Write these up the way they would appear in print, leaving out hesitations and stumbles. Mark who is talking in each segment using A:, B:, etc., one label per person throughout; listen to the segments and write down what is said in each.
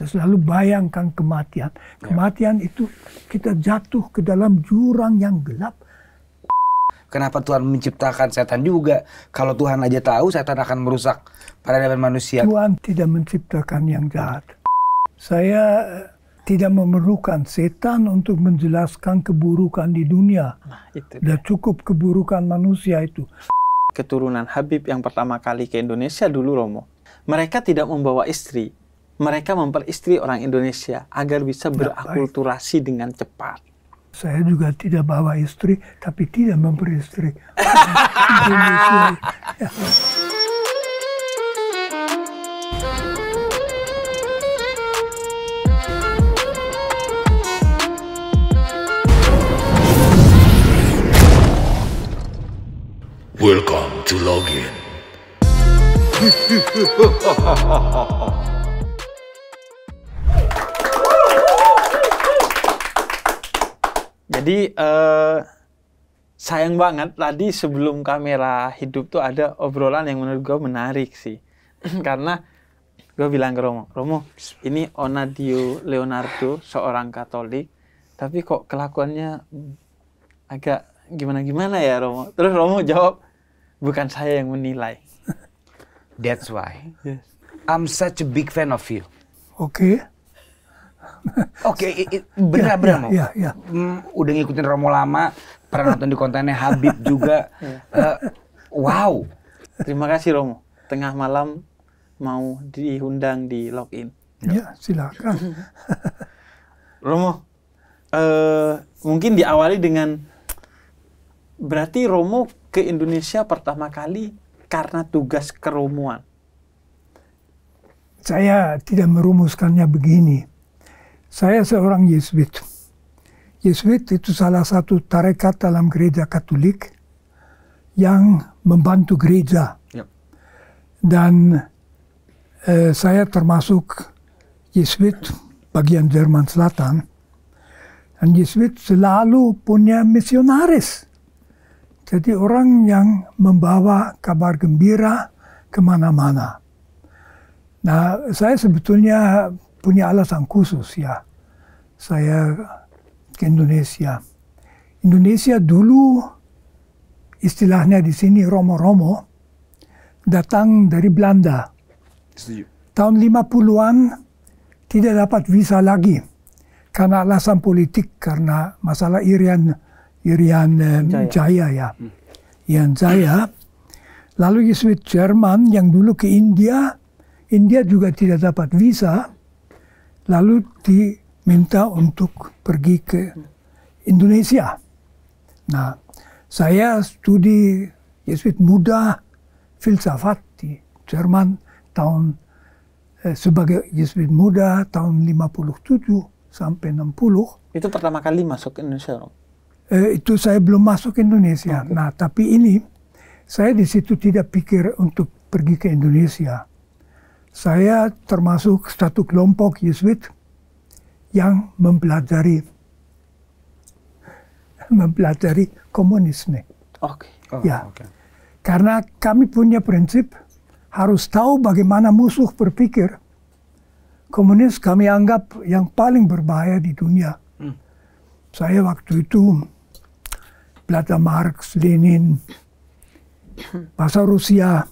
A: Saya selalu bayangkan kematian. Kematian itu kita jatuh ke dalam jurang yang gelap.
B: Kenapa Tuhan menciptakan setan juga? Kalau Tuhan aja tahu setan akan merusak peradaban manusia.
A: Tuhan tidak menciptakan yang jahat. Saya tidak memerlukan setan untuk menjelaskan keburukan di dunia.
C: Nah, itu
A: Sudah cukup keburukan manusia itu.
C: keturunan Habib yang pertama kali ke Indonesia dulu, Romo. Mereka tidak membawa istri. Mereka memperistri orang Indonesia agar bisa berakulturasi dengan cepat.
A: Saya juga tidak bawa istri, tapi tidak memperistri. Ya.
D: Welcome to Login.
C: Jadi sayang banget tadi sebelum kamera hidup tuh ada obrolan yang menurut gue menarik sih. Karena gue bilang ke Romo, ini Onadio Leonardo seorang Katolik, tapi kok kelakuannya agak gimana-gimana ya Romo. Terus Romo jawab, bukan saya yang menilai.
B: That's why
C: Yes.
B: I'm such a big fan of you.
A: Oke.
B: Oke, benar Mo.
A: Ya.
B: Udah ngikutin Romo lama, pernah nonton di kontennya Habib juga. Wow.
C: Terima kasih Romo. Tengah malam mau diundang di login.
A: Ya, silakan.
C: Romo, mungkin diawali dengan berarti Romo ke Indonesia pertama kali karena tugas keromuan.
A: Saya tidak merumuskannya begini. Saya seorang Yesuit. Yesuit itu salah satu tarekat dalam gereja Katolik yang membantu gereja.
B: Yep.
A: Dan saya termasuk Yesuit bagian Jerman Selatan. Dan Yesuit selalu punya misionaris. Jadi orang yang membawa kabar gembira kemana-mana. Nah, saya sebetulnya punya alasan khusus ya. Saya ke Indonesia. Indonesia dulu istilahnya di sini Romo-Romo datang dari Belanda.
B: Setuju.
A: Tahun 50-an tidak dapat visa lagi karena alasan politik, karena masalah Irian Jaya ya. Irian Jaya. Lalu Yesuit Jerman yang dulu ke India juga tidak dapat visa, lalu diminta untuk pergi ke Indonesia. Nah, saya studi Yesuit muda filsafat di Jerman sebagai Yesuit muda tahun 57 sampai 60.
C: Itu pertama kali masuk ke Indonesia, Romo?
A: Itu saya belum masuk ke Indonesia.
C: Okay.
A: Nah, tapi ini saya di situ tidak pikir untuk pergi ke Indonesia. Saya termasuk satu kelompok Yesuit yang mempelajari komunisme.
C: Oke.
A: Ya, karena kami punya prinsip harus tahu bagaimana musuh berpikir. Komunis kami anggap yang paling berbahaya di dunia. Saya waktu itu belajar Marx, Lenin, bahasa Rusia,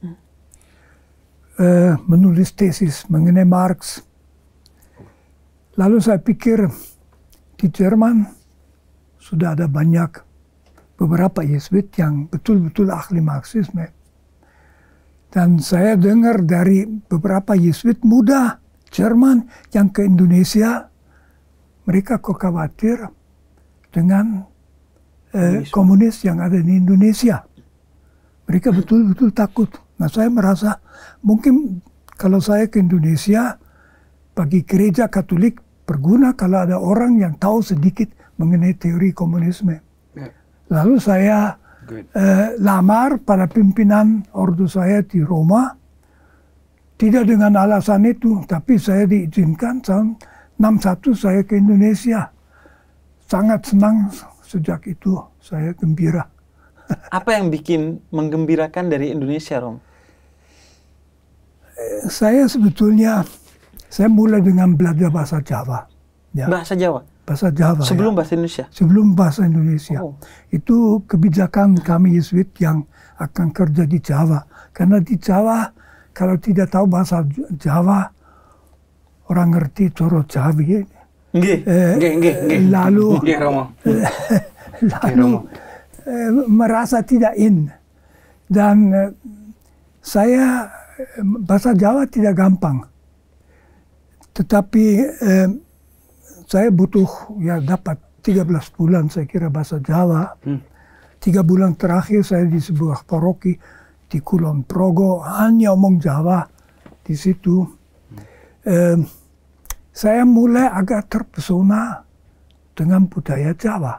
A: menulis tesis mengenai Marx. Lalu saya pikir di Jerman sudah ada banyak beberapa Yesuit yang betul-betul ahli Marxisme. Dan saya dengar dari beberapa Yesuit muda Jerman yang ke Indonesia, mereka kok khawatir dengan komunis yang ada di Indonesia. Mereka betul-betul takut. Nah, saya merasa mungkin kalau saya ke Indonesia, bagi gereja Katolik berguna kalau ada orang yang tahu sedikit mengenai teori komunisme. Lalu saya lamar pada pimpinan ordo saya di Roma. Tidak dengan alasan itu, tapi saya diizinkan tahun 61 saya ke Indonesia. Sangat senang sejak itu, saya gembira.
C: Apa yang bikin menggembirakan dari Indonesia, Rom?
A: Saya sebetulnya Saya mulai dengan belajar bahasa Jawa. Ya.
C: Bahasa Jawa?
A: Bahasa Jawa.
C: Sebelum
A: ya.
C: bahasa Indonesia?
A: Sebelum bahasa Indonesia.
C: Oh.
A: Itu kebijakan kami Yesuit yang akan kerja di Jawa. Karena di Jawa, kalau tidak tahu bahasa Jawa, orang ngerti coro Jawi. Lalu merasa tidak in. Dan saya bahasa Jawa tidak gampang. Tetapi saya butuh ya dapat 13 bulan saya kira bahasa Jawa. 3 bulan terakhir saya di sebuah paroki di Kulon Progo hanya omong Jawa di situ. Saya mulai agak terpesona dengan budaya Jawa.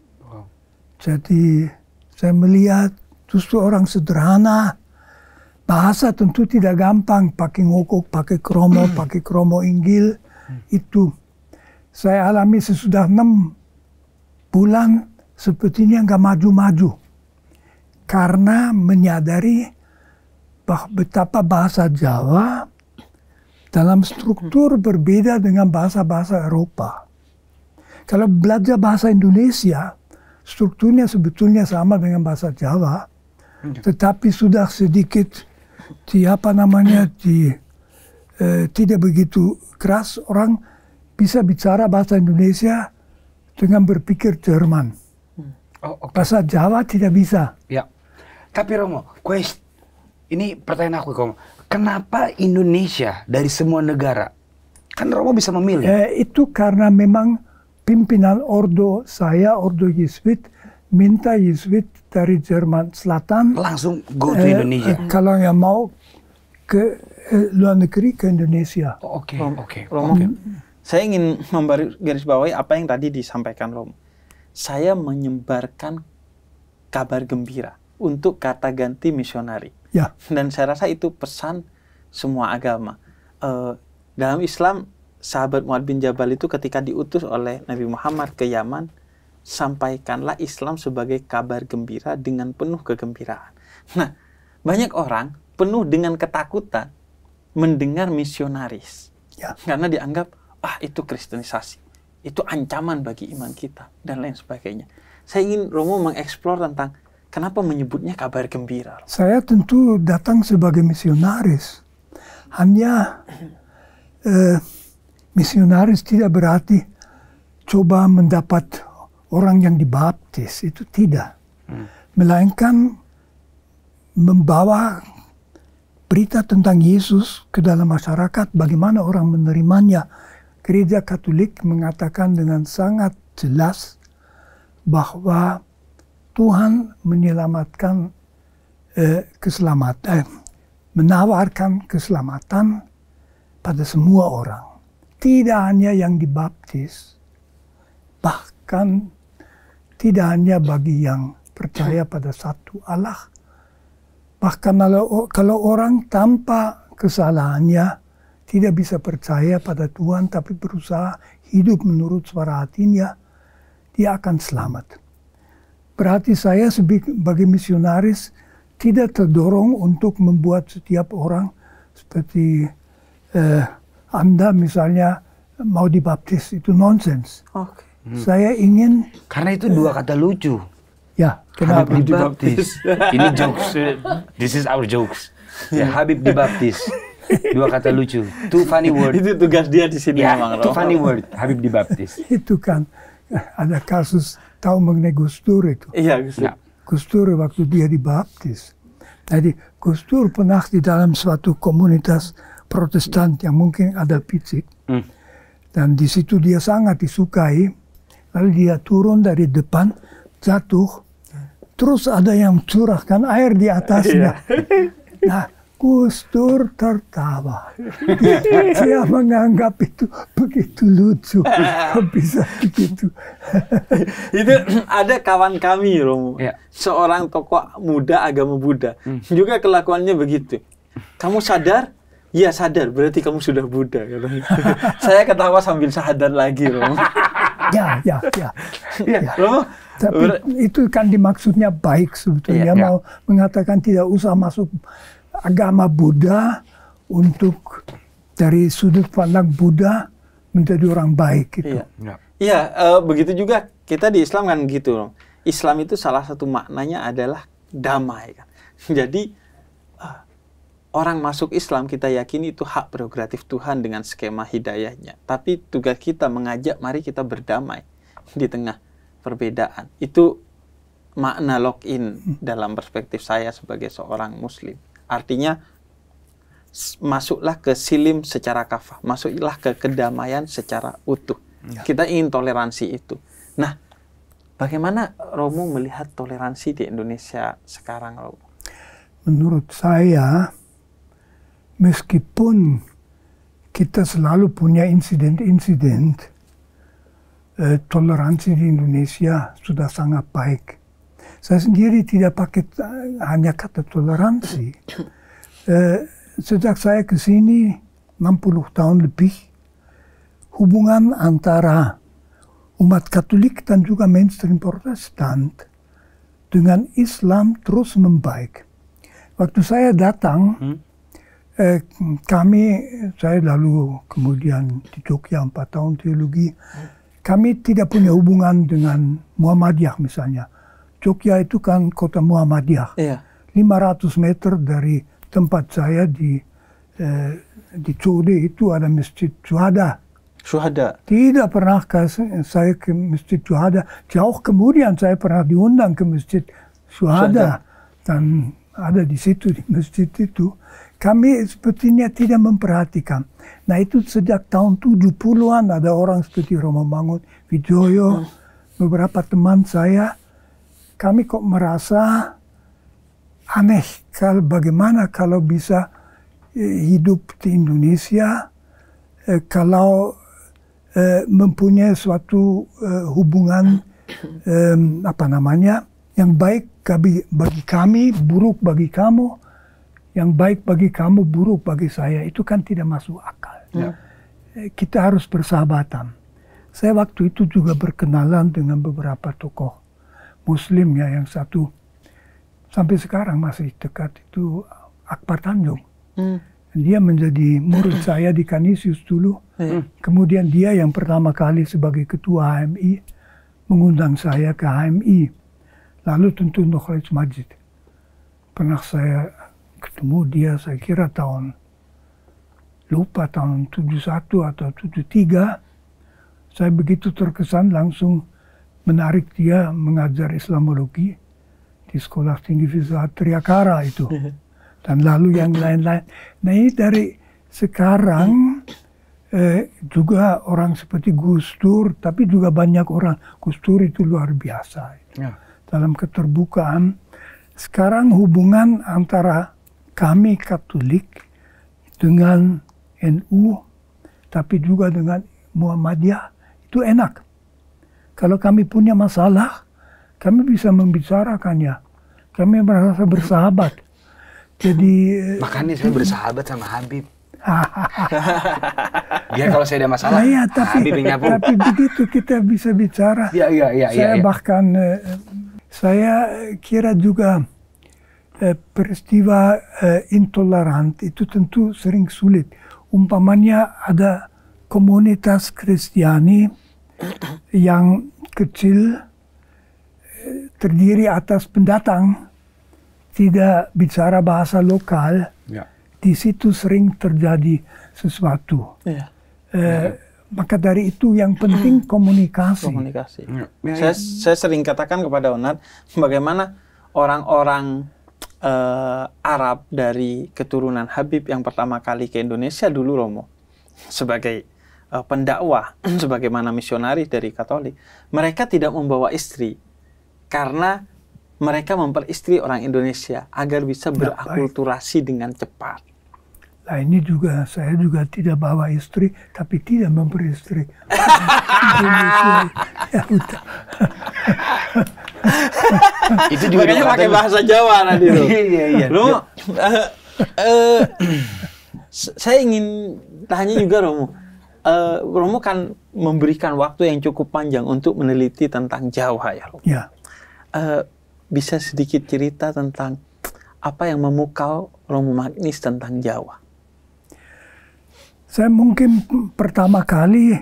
A: Jadi saya melihat justru orang sederhana. Bahasa tentu tidak gampang, pakai ngokok, pakai kromo inggil. Itu saya alami sesudah 6 bulan sepertinya nggak maju-maju. Karena menyadari betapa bahasa Jawa dalam struktur berbeda dengan bahasa-bahasa Eropa. Kalau belajar bahasa Indonesia, strukturnya sebetulnya sama dengan bahasa Jawa, tetapi sudah sedikit tidak begitu keras. Orang bisa bicara bahasa Indonesia dengan berpikir Jerman. Bahasa Jawa tidak bisa.
B: Ya. Tapi Romo, ini pertanyaan aku, Romo. Kenapa Indonesia dari semua negara? Kan Romo bisa memilih.
A: Itu karena memang pimpinan ordo Yesuit, minta Yesuit dari Jerman Selatan.
B: Langsung go to Indonesia.
A: Kalau yang mau ke luar negeri, ke Indonesia.
B: Oke.
C: Romo, saya ingin garisbawahi apa yang tadi disampaikan Romo. Saya menyebarkan kabar gembira untuk kata ganti misionari.
A: Ya.
C: Dan saya rasa itu pesan semua agama. Dalam Islam, sahabat Mu'adz bin Jabal itu ketika diutus oleh Nabi Muhammad ke Yaman, sampaikanlah Islam sebagai kabar gembira dengan penuh kegembiraan. Nah, banyak orang penuh dengan ketakutan mendengar misionaris.
A: Ya.
C: Karena dianggap, itu kristenisasi. Itu ancaman bagi iman kita, dan lain sebagainya. Saya ingin Romo mengeksplor tentang kenapa menyebutnya kabar gembira.
A: Saya tentu datang sebagai misionaris. Hanya misionaris tidak berarti coba mendapat orang yang dibaptis. Itu tidak. Melainkan membawa berita tentang Yesus ke dalam masyarakat, bagaimana orang menerimanya. Gereja Katolik mengatakan dengan sangat jelas bahwa Tuhan menyelamatkan menawarkan keselamatan pada semua orang. Tidak hanya yang dibaptis, bahkan tidak hanya bagi yang percaya pada satu Allah. Bahkan kalau orang tanpa kesalahannya tidak bisa percaya pada Tuhan, tapi berusaha hidup menurut suara hatinya, dia akan selamat. Berarti saya sebagai misionaris tidak terdorong untuk membuat setiap orang seperti Anda misalnya mau dibaptis, itu nonsens. Saya ingin...
B: Karena itu dua kata lucu.
A: Ya, kenapa?
B: Habib dibaptis. Ini jokes. This is our jokes. Ya, Habib dibaptis. Dua kata lucu. Two funny word.
C: Itu tugas dia di sini.
B: Ya, two funny word. Habib dibaptis.
A: Itu kan ada kasus tahu mengenai Gus Dur itu.
C: Iya, Gus Dur.
A: Gus Dur waktu dia dibaptis. Jadi Gus Dur pernah di dalam suatu komunitas Protestan yang mungkin ada picik. Dan di situ dia sangat disukai. Lalu dia turun dari depan, jatuh. Terus ada yang curahkan air di atasnya. Nah, Gus Dur tertawa. Dia menganggap itu begitu lucu. Bisa begitu.
C: Itu ada kawan kami, Romo.
B: Ya.
C: Seorang tokoh muda agama Buddha. Juga kelakuannya begitu. Kamu sadar? Ya sadar, berarti kamu sudah Buddha. Saya ketawa sambil sadar lagi, Romo.
A: Ya.
C: Romo,
A: tapi itu kan dimaksudnya baik sebetulnya. Mau mengatakan tidak usah masuk agama Buddha untuk dari sudut pandang Buddha menjadi orang baik gitu.
C: Iya. Iya, begitu juga kita di Islam kan gitu loh. Islam itu salah satu maknanya adalah damai kan. Jadi orang masuk Islam kita yakini itu hak prerogatif Tuhan dengan skema hidayahnya. Tapi tugas kita mengajak mari kita berdamai di tengah perbedaan. Itu makna lock-in dalam perspektif saya sebagai seorang Muslim. Artinya masuklah ke silim secara kafah, masuklah ke kedamaian secara utuh. Kita ingin toleransi itu. Nah, bagaimana Romo melihat toleransi di Indonesia sekarang, Romo?
A: Menurut saya, meskipun kita selalu punya insiden-insiden, toleransi di Indonesia sudah sangat baik. Saya sendiri tidak pakai hanya kata toleransi. Sejak saya ke sini 60 tahun lebih, hubungan antara umat Katolik dan juga mainstream Protestan dengan Islam terus membaik. Waktu saya datang, saya lalu kemudian di Jogja 4 tahun teologi, kami tidak punya hubungan dengan Muhammadiyah misalnya. Jogja itu kan kota Muhammadiyah.
C: Iya.
A: 500 meter dari tempat saya di Code itu ada Masjid Syuhada. Tidak pernah saya ke Masjid Syuhada. Jauh kemudian saya pernah diundang ke Masjid Syuhada. Dan ada di situ, di masjid itu. Kami sepertinya tidak memperhatikan. Nah itu sejak tahun 70-an ada orang seperti Romo Mangun Wijoyo, beberapa teman saya. Kami kok merasa aneh bagaimana kalau bisa hidup di Indonesia, kalau mempunyai suatu hubungan yang baik bagi kami, buruk bagi kamu, yang baik bagi kamu, buruk bagi saya, itu kan tidak masuk akal. Kita harus bersahabatan. Saya waktu itu juga berkenalan dengan beberapa tokoh Muslim ya, yang satu sampai sekarang masih dekat itu Akbar Tanjung. Dia menjadi murid saya di Kanisius dulu. Kemudian dia yang pertama kali sebagai ketua HMI mengundang saya ke HMI. Lalu tentu Nukhraj Majid. Pernah saya ketemu dia, saya kira tahun 71 atau 73. Saya begitu terkesan langsung menarik dia mengajar Islamologi di Sekolah Tinggi Filsafat Triakara itu. Dan lalu yang lain-lain. Nah ini dari sekarang juga orang seperti Gus Dur, tapi juga banyak orang. Gus Dur itu luar biasa. Dalam keterbukaan. Sekarang hubungan antara kami Katolik dengan NU, tapi juga dengan Muhammadiyah, itu enak. Kalau kami punya masalah, kami bisa membicarakannya. Kami merasa bersahabat. Jadi
B: makanya saya bersahabat sama Habib. Biar kalau saya ada masalah,
A: tapi begitu kita bisa bicara. Saya bahkan saya kira juga peristiwa intoleran itu tentu sering sulit. Umpamanya ada komunitas Kristiani yang kecil terdiri atas pendatang, tidak bicara bahasa lokal, di situ sering terjadi sesuatu. Maka dari itu yang penting komunikasi.
C: Saya sering katakan kepada Onat, bagaimana orang-orang Arab dari keturunan Habib yang pertama kali ke Indonesia dulu, Romo, sebagai pendakwah, sebagaimana misionaris dari Katolik, mereka tidak membawa istri karena mereka memperistri orang Indonesia agar bisa berakulturasi dengan cepat.
A: Nah ini juga, saya juga tidak bawa istri, tapi tidak memperistri. Ya udah.
C: Itu juga makanya pakai bahasa Jawa nanti loh. Iya. Saya ingin tanya juga Romo. Romo kan memberikan waktu yang cukup panjang untuk meneliti tentang Jawa ya Romo.
A: Ya.
C: Bisa sedikit cerita tentang apa yang memukau Romo Magnis tentang Jawa?
A: Saya mungkin pertama kali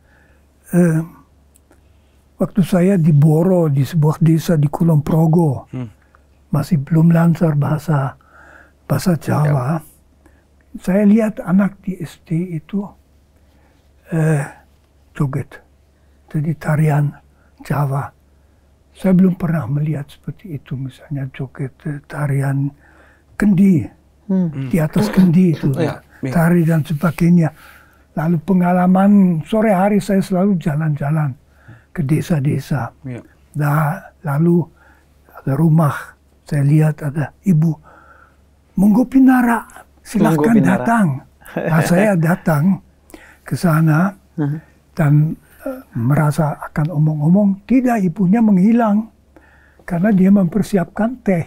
A: waktu saya di Boro, di sebuah desa di Kulon Progo, masih belum lancar bahasa Jawa. Saya lihat anak di SD itu joget, jadi tarian Jawa. Saya belum pernah melihat seperti itu, misalnya joget tarian kendi, di atas kendi itu, tari dan sebagainya. Lalu pengalaman sore hari saya selalu jalan-jalan ke desa-desa. Nah, lalu ada rumah, saya lihat ada ibu, monggo pinara, silahkan datang. Nah, saya datang ke sana dan merasa akan omong-omong, tidak, ibunya menghilang karena dia mempersiapkan teh.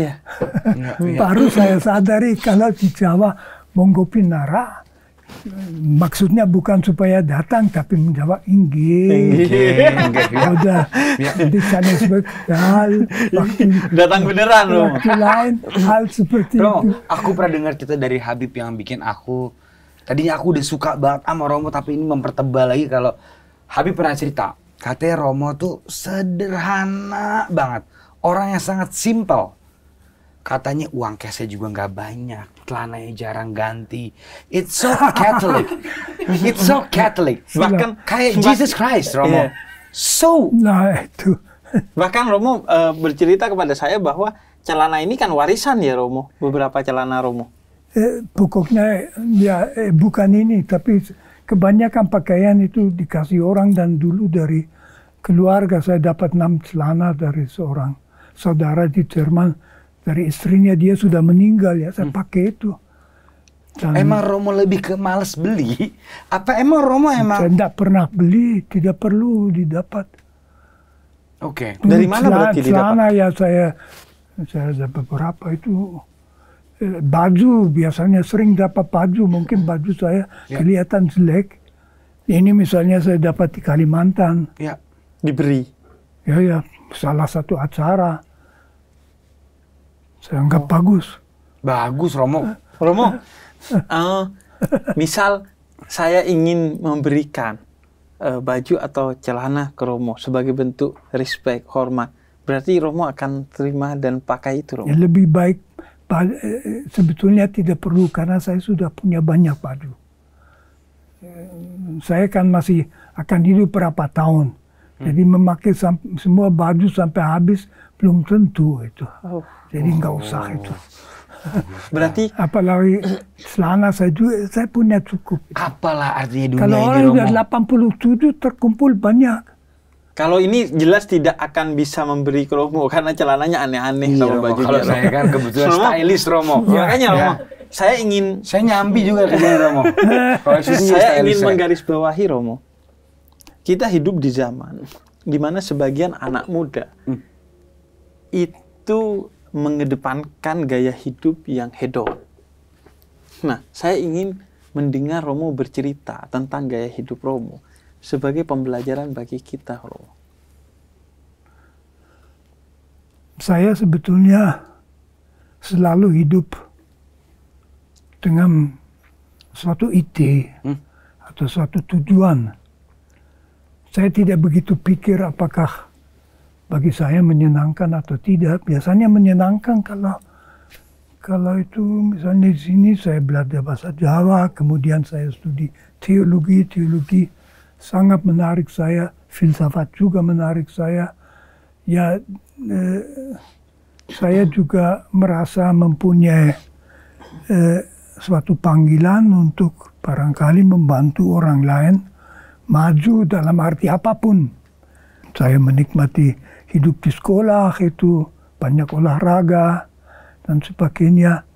A: Baru saya sadari kalau di Jawa monggo pinara maksudnya bukan supaya datang tapi menjawab inggih. Udah di sana seperti hal
C: datang beneran loh.
A: Waktu lain hal seperti itu.
B: Aku pernah dengar cerita dari Habib yang bikin aku, tadinya aku udah suka banget sama Romo, tapi ini mempertebal lagi kalau Habib pernah cerita, katanya Romo tuh sederhana banget, orang yang sangat simpel. Katanya uang cashnya juga nggak banyak, celananya jarang ganti. It's so Catholic, it's so Catholic. Bahkan kayak Jesus Christ, Romo. So.
A: Nah itu.
C: Bahkan Romo bercerita kepada saya bahwa celana ini kan warisan ya Romo, beberapa celana Romo.
A: Pokoknya ya bukan ini, tapi kebanyakan pakaian itu dikasih orang, dan dulu dari keluarga saya dapat 6 celana dari seorang saudara di Jerman. Dari istrinya, dia sudah meninggal ya, saya pakai itu. Dan
B: emang Romo lebih ke males beli? Apa emang Romo emang?
A: Saya tidak pernah beli, tidak perlu didapat.
B: Oke.
C: Dari mana berarti didapat?
A: Celana ya saya ada beberapa itu. Baju, biasanya sering dapat baju, mungkin baju saya kelihatan jelek. Ini misalnya saya dapat di Kalimantan.
B: Ya.
C: Diberi?
A: Ya, salah satu acara. Saya anggap bagus.
B: Bagus, Romo.
C: Romo, misal saya ingin memberikan baju atau celana ke Romo sebagai bentuk respect, hormat. Berarti Romo akan terima dan pakai itu, Romo?
A: Ya, lebih baik, sebetulnya tidak perlu karena saya sudah punya banyak baju. Saya kan masih akan hidup berapa tahun. Jadi memakai semua baju sampai habis belum tentu itu. Jadi nggak usah itu.
C: Berarti
A: apalagi celana saya juga, saya punya cukup.
B: Apalah artinya dunia
A: kalau
B: ini,
A: orang
B: Romo?
A: udah 87 terkumpul banyak.
C: kalau ini jelas tidak akan bisa memberi ke Romo karena celananya aneh-aneh sama bajunya.
B: Kalau saya kan kebetulan stylish, Romo.
C: Makanya Romo, saya
B: nyambi juga kerjanya, Romo.
C: Saya ingin menggarisbawahi, Romo. Kita hidup di zaman di mana sebagian anak muda itu mengedepankan gaya hidup yang hedon. Nah, saya ingin mendengar Romo bercerita tentang gaya hidup Romo sebagai pembelajaran bagi kita, Romo.
A: Saya sebetulnya selalu hidup dengan suatu ide atau suatu tujuan. Saya tidak begitu pikir apakah bagi saya menyenangkan atau tidak. Biasanya menyenangkan kalau itu misalnya di sini saya belajar bahasa Jawa, kemudian saya studi teologi sangat menarik saya, filsafat juga menarik saya. Ya, saya juga merasa mempunyai suatu panggilan untuk barangkali membantu orang lain maju dalam arti apapun. Saya menikmati hidup di sekolah, itu banyak olahraga dan sebagainya.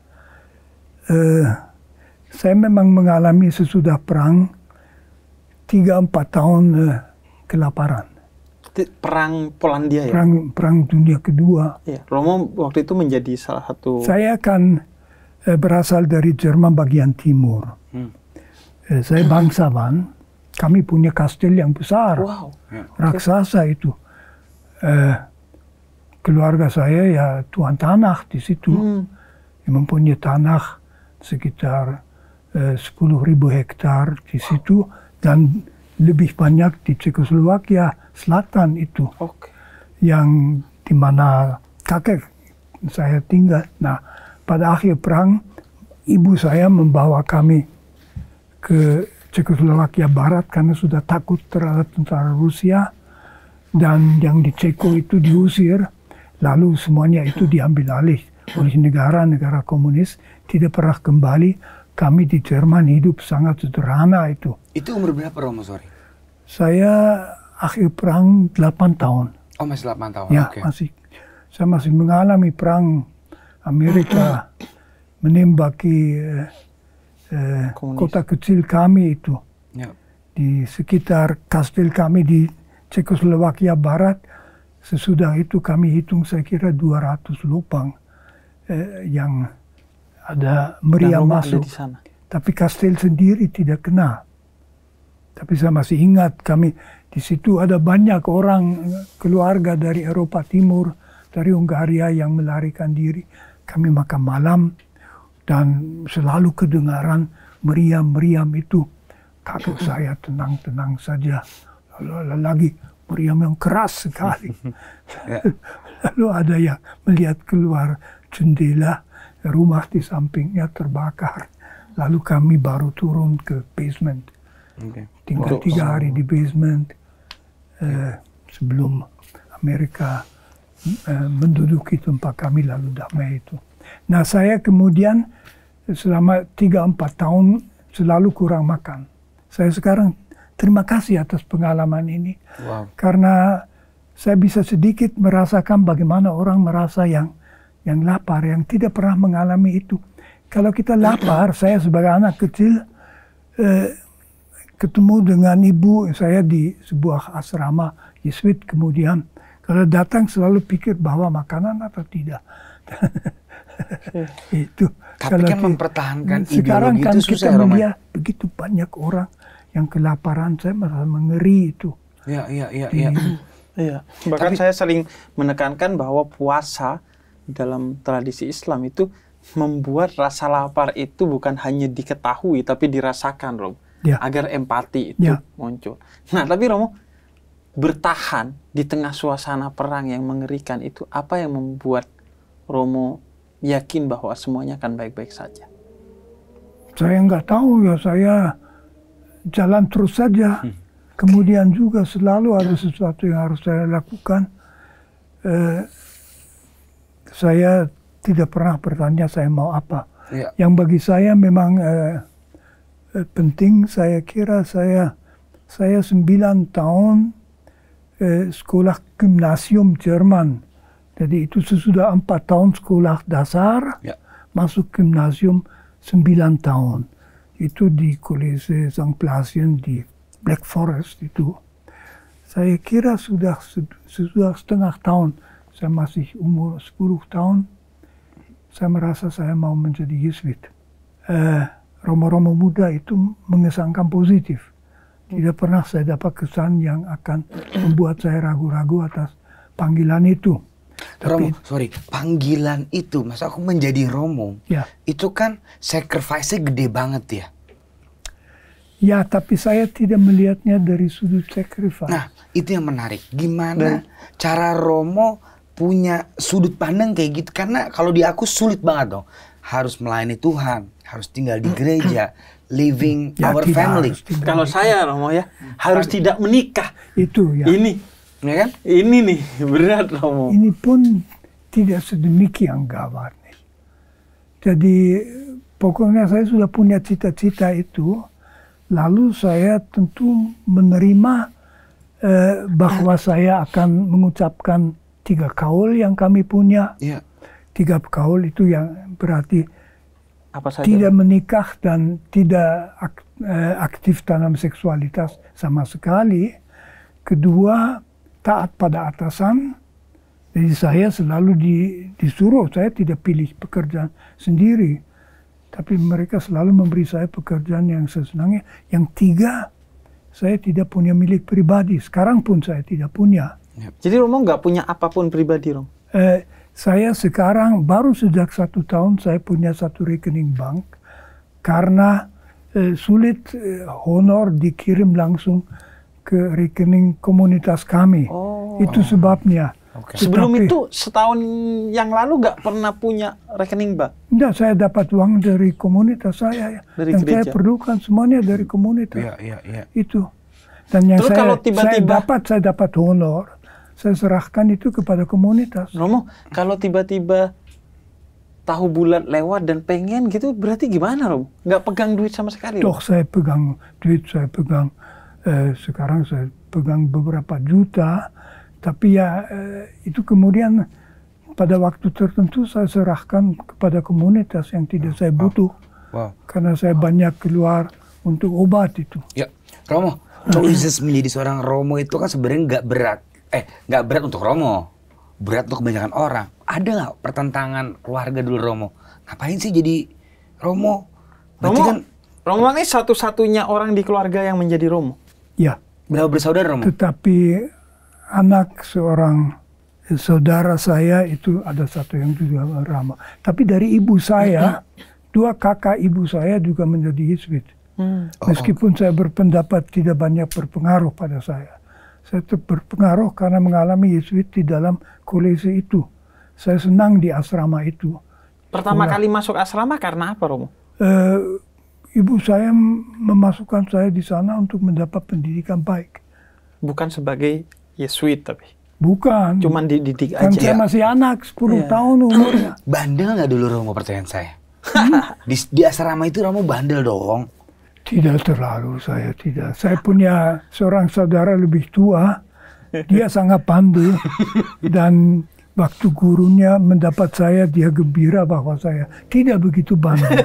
A: Saya memang mengalami sesudah perang 3-4 tahun kelaparan.
C: Perang Polandia ya?
A: Perang Dunia Kedua.
C: Ya. Romo waktu itu menjadi salah satu...
A: Saya kan berasal dari Jerman bagian timur. Saya bangsawan. Kami punya kastil yang besar, raksasa itu. Keluarga saya ya tuan tanah di situ. Yang mempunyai tanah sekitar 10.000 hektar di situ dan lebih banyak di Cekoslowakia Selatan itu, yang di mana kakek saya tinggal. Nah, pada akhir perang ibu saya membawa kami ke Cekoslowakia Barat karena sudah takut terhadap tentara Rusia, dan yang di Ceko itu diusir, lalu semuanya itu diambil alih oleh negara-negara komunis, tidak pernah kembali. Kami di Jerman hidup sangat sederhana itu.
B: Itu umur berapa Romo, sorry?
A: Saya akhir perang 8 tahun.
B: Oh, masih 8 tahun?
A: Ya, saya masih mengalami perang Amerika menembaki kota kecil kami itu.
B: Ya.
A: Di sekitar kastil kami di Cekoslowakia Barat, sesudah itu kami hitung saya kira 200 lubang yang ada meriam masuk.
C: Di sana.
A: Tapi kastil sendiri tidak kena. Tapi saya masih ingat kami di situ ada banyak orang keluarga dari Eropa Timur, dari Hungaria yang melarikan diri. Kami makan malam dan selalu kedengaran meriam-meriam itu. Kakek saya tenang-tenang saja. Lalu lagi meriam yang keras sekali. Lalu ada yang melihat keluar jendela, rumah di sampingnya terbakar. Lalu kami baru turun ke basement. Tinggal 3 hari di basement sebelum Amerika menduduki tempat kami lalu damai itu. Nah, saya kemudian selama 3-4 tahun selalu kurang makan. Saya sekarang terima kasih atas pengalaman ini.
B: Wow.
A: Karena saya bisa sedikit merasakan bagaimana orang merasa yang lapar, yang tidak pernah mengalami itu. Kalau kita lapar, saya sebagai anak kecil ketemu dengan ibu saya di sebuah asrama Yesuit, kemudian kalau datang selalu pikir bahwa makanan atau tidak. Itu.
B: Tapi
A: kalau
B: kan mempertahankan
A: sekarang
B: ideologi
A: kan
B: itu susah
A: kita
B: ya,
A: melihat begitu banyak orang yang kelaparan, saya merasa mengeri itu.
B: Iya.
C: Iya. Bahkan saya sering menekankan bahwa puasa dalam tradisi Islam itu membuat rasa lapar itu bukan hanya diketahui tapi dirasakan, Rom.
A: Ya.
C: Agar empati itu
A: Ya.
C: muncul. Nah, tapi Romo, bertahan di tengah suasana perang yang mengerikan itu, apa yang membuat Romo yakin bahwa semuanya akan baik-baik saja?
A: Saya nggak tahu ya, saya jalan terus saja. Kemudian juga selalu ada sesuatu yang harus saya lakukan. Saya tidak pernah bertanya saya mau apa.
B: Ya.
A: Yang bagi saya memang penting, saya kira saya 9 tahun sekolah gimnasium Jerman. Jadi itu sesudah 4 tahun sekolah dasar,
B: Ya.
A: masuk gimnasium 9 tahun. Itu di College St. Blasien di Black Forest itu. Saya kira sudah setengah tahun, saya masih umur 10 tahun, saya merasa saya mau menjadi Yesuit. Romo-romo muda itu mengesankan positif. Tidak pernah saya dapat kesan yang akan membuat saya ragu-ragu atas panggilan itu.
B: Romo, sorry, panggilan itu, masa aku menjadi Romo,
A: Ya.
B: itu kan sacrifice-nya gede banget ya.
A: Ya, tapi saya tidak melihatnya dari sudut sacrifice.
B: Nah, itu yang menarik. Gimana cara Romo punya sudut pandang kayak gitu? Karena kalau di aku sulit banget dong. Harus melayani Tuhan, harus tinggal di gereja, living
A: Ya,
B: our
A: tidak
B: family.
A: harus tinggal
C: Kalau
A: di-
C: saya, Romo ya, harus tidak menikah.
A: Itu ya.
C: Ini
B: Ya kan?
C: nih berat, Romo.
A: Ini pun tidak sedemikian gawat. Jadi pokoknya saya sudah punya cita-cita itu. Lalu saya tentu menerima bahwa saya akan mengucapkan 3 kaul yang kami punya.
B: Iya.
A: 3 kaul itu yang berarti
C: Apa saja?
A: tidak menikah dan tidak aktif dalam seksualitas sama sekali. Kedua, taat pada atasan. Jadi saya selalu disuruh, saya tidak pilih pekerjaan sendiri. Tapi mereka selalu memberi saya pekerjaan yang saya senangi. Yang 3, saya tidak punya milik pribadi. Sekarang pun saya tidak punya.
C: Jadi Romo nggak punya apapun pribadi, Romo?
A: Saya sekarang baru sejak 1 tahun saya punya 1 rekening bank. Karena sulit honor dikirim langsung ke rekening komunitas kami. Itu sebabnya.
C: Sebelum
A: Tetapi-
C: itu setahun yang lalu nggak pernah punya rekening bank?
A: Enggak, saya dapat uang dari komunitas saya.
C: Dari
A: Yang saya
C: gereja.
A: perlukan semuanya dari komunitas.
B: Iya.
A: Itu. Dan yang
C: Terus kalau tiba-tiba-
A: saya dapat honor, saya serahkan itu kepada komunitas.
C: Romo, kalau tiba-tiba tahu bulat lewat dan pengen gitu, berarti gimana, Romo? Nggak pegang duit sama sekali? Romo?
A: Toh saya pegang duit, sekarang saya pegang beberapa juta, tapi ya itu kemudian pada waktu tertentu saya serahkan kepada komunitas yang tidak saya butuh.
B: Wow.
A: Karena saya banyak keluar untuk obat itu.
B: Ya, Romo, proses menjadi seorang Romo itu kan sebenarnya nggak berat. Nggak berat untuk Romo, berat untuk kebanyakan orang. Ada nggak pertentangan keluarga dulu Romo? Ngapain sih jadi Romo? Berarti kan
C: Romo ini satu-satunya orang di keluarga yang menjadi Romo.
A: Ya,
B: berapa bersaudara Romo?
A: tetapi anak seorang saudara saya itu ada satu yang juga Rama. Tapi dari ibu saya, dua kakak ibu saya juga menjadi Yesuit. Meskipun saya berpendapat tidak banyak berpengaruh pada saya. Saya tetap berpengaruh karena mengalami Yesuit di dalam kolese itu. Saya senang di asrama itu.
C: Pertama kali masuk asrama karena apa, Romo?
A: Ibu saya memasukkan saya di sana untuk mendapat pendidikan baik.
C: Bukan sebagai Yesuit tapi.
A: Bukan.
C: Cuman dididik
A: Kan
C: aja.
A: saya masih anak, 10
C: Iya.
A: tahun umurnya.
B: Bandel nggak dulu Romo, pertanyaan saya? Di asrama itu Romo bandel dong.
A: Tidak terlalu, saya tidak. Saya punya seorang saudara lebih tua. Dia sangat pandai. Dan waktu gurunya mendapat saya, dia gembira bahwa saya tidak begitu bandel.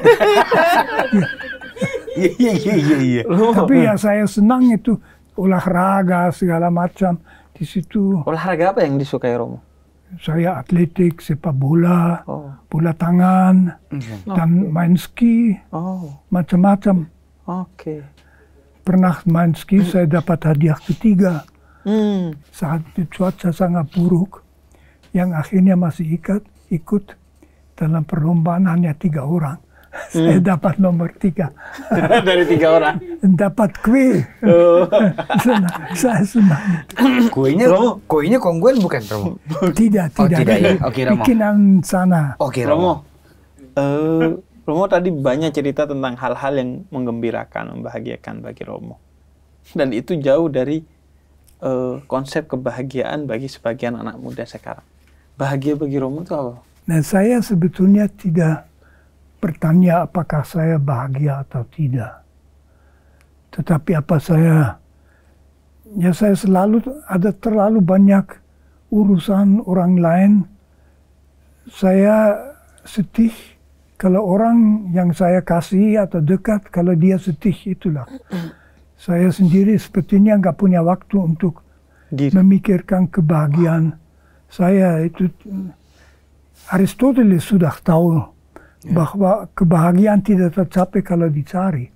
B: Iya.
A: Tapi ya saya senang itu olahraga segala macam. Di situ
C: Olahraga apa yang disukai Romo?
A: saya atletik, sepak bola,
C: Oh.
A: bola tangan, dan main ski,
C: Oh,
A: macam-macam.
C: oke.
A: Pernah main ski, saya dapat hadiah ketiga. Saat itu cuaca sangat buruk, yang akhirnya masih ikut dalam perlombaan hanya 3 orang. Saya dapat nomor 3.
C: Dari 3 orang.
A: Dapat kue. Saya senang.
B: Kuenya kongguen bukan Romo?
A: Tidak.
B: tidak ya? Oke, Romo.
A: Bikinan sana.
B: Oke
C: Romo, Romo tadi banyak cerita tentang hal-hal yang menggembirakan, membahagiakan bagi Romo. Dan itu jauh dari konsep kebahagiaan bagi sebagian anak muda sekarang. Bahagia bagi Romo itu apa?
A: Nah, saya sebetulnya tidak bertanya apakah saya bahagia atau tidak. Tetapi saya selalu ada terlalu banyak urusan orang lain. Saya sedih kalau orang yang saya kasih atau dekat, kalau dia sedih, itulah. Saya sendiri sepertinya nggak punya waktu untuk memikirkan kebahagiaan saya. Itu Aristoteles sudah tahu bahwa kebahagiaan tidak tercapai kalau dicari.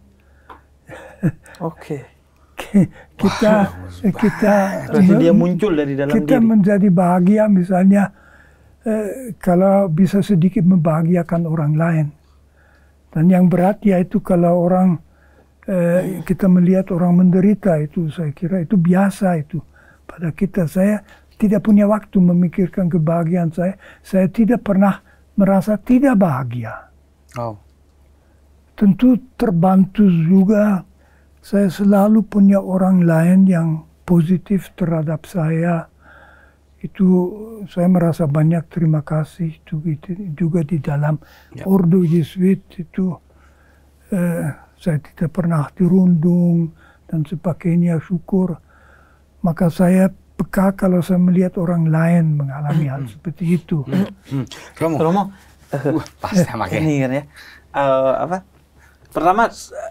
C: Oke.
A: Kita
C: Berarti dia muncul dari dalam
A: kita
C: diri.
A: menjadi bahagia misalnya kalau bisa sedikit membahagiakan orang lain. Dan yang berat yaitu kalau orang kita melihat orang menderita, itu saya kira itu biasa itu pada kita. Saya tidak punya waktu memikirkan kebahagiaan saya. Saya tidak pernah merasa tidak bahagia.
B: Oh.
A: Tentu terbantu juga. Saya selalu punya orang lain yang positif terhadap saya. Itu saya merasa banyak terima kasih juga di dalam Ordo Yesuit itu. Saya tidak pernah dirundung dan sebagainya, syukur. Maka saya peka kalau saya melihat orang lain mengalami hal seperti itu.
C: Romo,
B: Pas sama kayak.
C: ini kan ya. Pertama,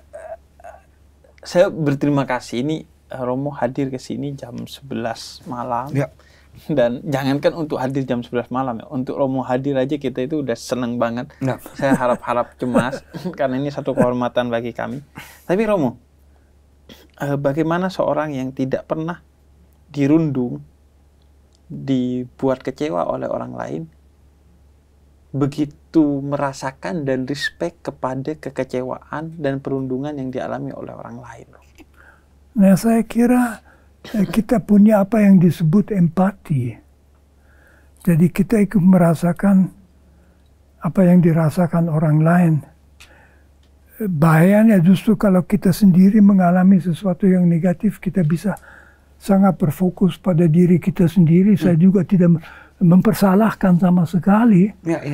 C: saya berterima kasih ini Romo hadir ke sini jam 11 malam.
B: Ya.
C: Dan jangankan untuk hadir jam 11 malam ya, untuk Romo hadir aja kita itu udah seneng banget.
B: Ya.
C: Saya harap-harap cemas karena ini satu kehormatan bagi kami. Tapi Romo, bagaimana seorang yang tidak pernah dirundung, dibuat kecewa oleh orang lain, begitu merasakan dan respect kepada kekecewaan dan perundungan yang dialami oleh orang lain?
A: Nah, saya kira kita punya apa yang disebut empati. Jadi kita ikut merasakan apa yang dirasakan orang lain. Bahayanya justru kalau kita sendiri mengalami sesuatu yang negatif, kita bisa sangat berfokus pada diri kita sendiri. Saya juga tidak mempersalahkan sama sekali.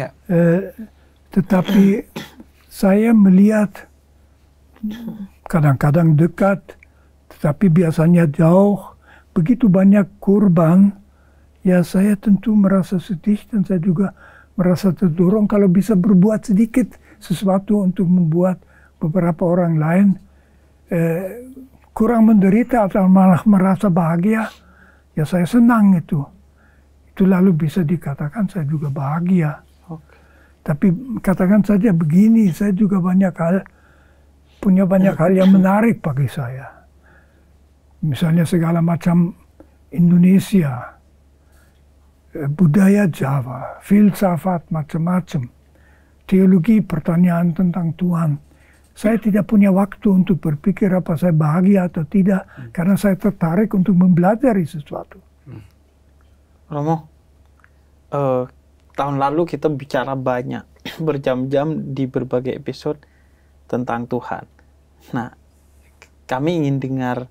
A: Tetapi saya melihat kadang-kadang dekat, tetapi biasanya jauh. Begitu banyak korban, ya saya tentu merasa sedih dan saya juga merasa terdorong kalau bisa berbuat sedikit sesuatu untuk membuat beberapa orang lain kurang menderita atau malah merasa bahagia. Ya saya senang itu. Itu lalu bisa dikatakan saya juga bahagia. Tapi katakan saja begini, saya juga punya banyak hal yang menarik bagi saya. Misalnya segala macam Indonesia, budaya Jawa, filsafat macam-macam, teologi, pertanyaan tentang Tuhan. Saya tidak punya waktu untuk berpikir apa saya bahagia atau tidak, karena saya tertarik untuk mempelajari sesuatu.
C: Romo, tahun lalu kita bicara banyak, berjam-jam di berbagai episode tentang Tuhan. Nah, kami ingin dengar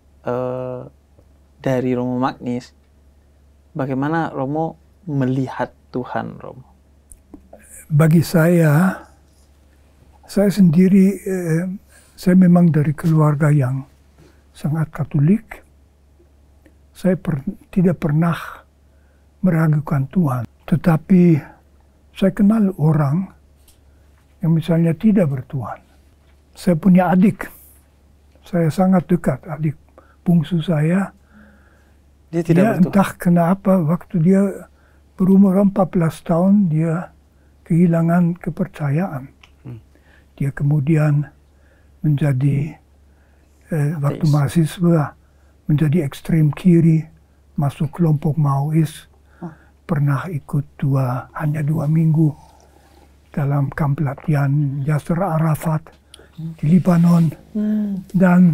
C: dari Romo Magnis, bagaimana Romo melihat Tuhan, Romo?
A: Bagi saya sendiri, saya memang dari keluarga yang sangat Katolik. Saya tidak pernah meragukan Tuhan. Tetapi saya kenal orang yang misalnya tidak bertuhan. Saya punya adik. Saya sangat dekat, adik bungsu saya.
C: Dia tidak bertuhan.
A: Entah kenapa waktu dia berumur 14 tahun, dia kehilangan kepercayaan. Dia kemudian menjadi waktu mahasiswa menjadi ekstrem kiri, masuk kelompok Maois, pernah ikut hanya 2 minggu dalam kamp latihan Yasser Arafat di Libanon, dan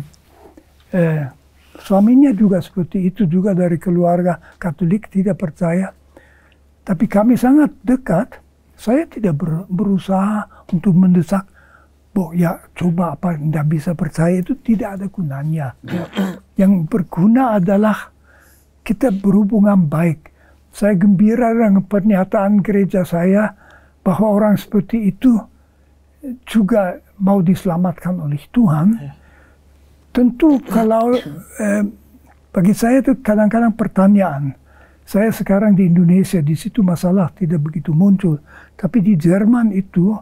A: suaminya juga seperti itu, juga dari keluarga Katolik, tidak percaya. Tapi kami sangat dekat. Saya tidak berusaha untuk mendesak, ya coba apa, tidak bisa percaya, itu tidak ada gunanya. Yang berguna adalah kita berhubungan baik. Saya gembira dengan pernyataan gereja saya bahwa orang seperti itu juga mau diselamatkan oleh Tuhan. Tentu kalau bagi saya itu kadang-kadang pertanyaan. Saya sekarang di Indonesia, di situ masalah tidak begitu muncul. Tapi di Jerman itu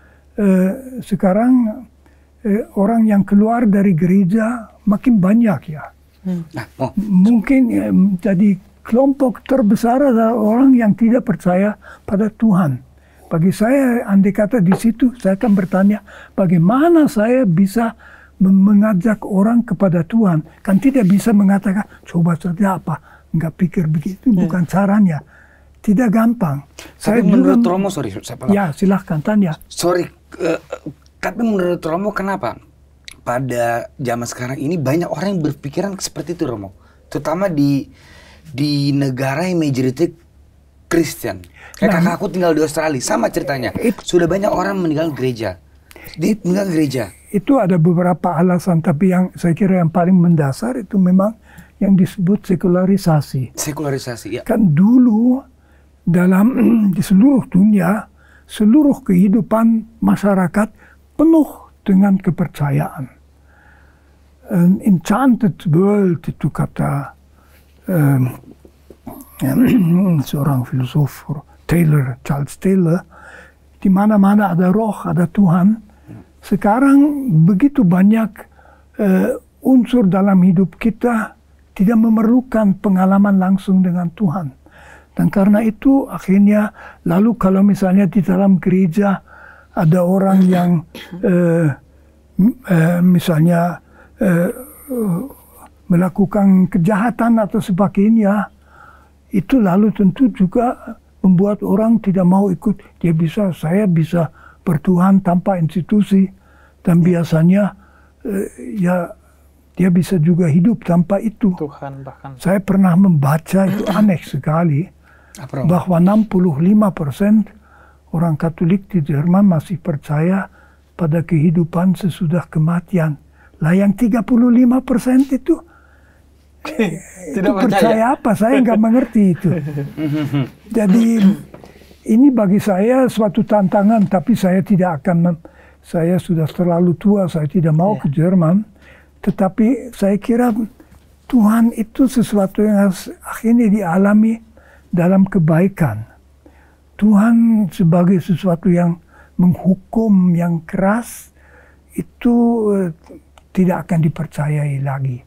A: sekarang orang yang keluar dari gereja makin banyak ya. Mungkin jadi kelompok terbesar adalah orang yang tidak percaya pada Tuhan. Bagi saya, andai kata di situ, saya akan bertanya, bagaimana saya bisa mengajak orang kepada Tuhan? Kan tidak bisa mengatakan, coba saja apa, nggak pikir begitu, bukan caranya. Tidak gampang.
B: Tapi menurut Romo, sorry,
A: ya silahkan tanya.
B: Sorry, tapi menurut Romo kenapa pada zaman sekarang ini banyak orang yang berpikiran seperti itu, Romo? Terutama di negara yang majority Kristen. Kayak kakak aku tinggal di Australia, sama ceritanya. Sudah banyak orang meninggal gereja. Meninggal gereja.
A: Itu ada beberapa alasan, tapi yang saya kira yang paling mendasar itu memang yang disebut sekularisasi.
B: Sekularisasi, ya.
A: Kan dulu di seluruh dunia, seluruh kehidupan masyarakat penuh dengan kepercayaan. An enchanted world itu kata seorang filosof Charles Taylor, di mana-mana ada roh, ada Tuhan. Sekarang begitu banyak unsur dalam hidup kita tidak memerlukan pengalaman langsung dengan Tuhan. Dan karena itu akhirnya lalu kalau misalnya di dalam gereja ada orang yang misalnya melakukan kejahatan atau sebagainya, itu lalu tentu juga membuat orang tidak mau ikut. Saya bisa bertuhan tanpa institusi, dan biasanya ya dia bisa juga hidup tanpa itu.
C: Tuhan bahkan.
A: Saya pernah membaca itu aneh sekali, bahwa 65% orang Katolik di Jerman masih percaya pada kehidupan sesudah kematian. Lah yang 35% itu
C: Tidak
A: percaya apa? Saya nggak mengerti itu. Jadi ini bagi saya suatu tantangan, tapi saya tidak akan. Saya sudah terlalu tua, saya tidak mau ke Jerman. Tetapi saya kira Tuhan itu sesuatu yang harus akhirnya dialami dalam kebaikan. Tuhan sebagai sesuatu yang menghukum yang keras itu tidak akan dipercayai lagi.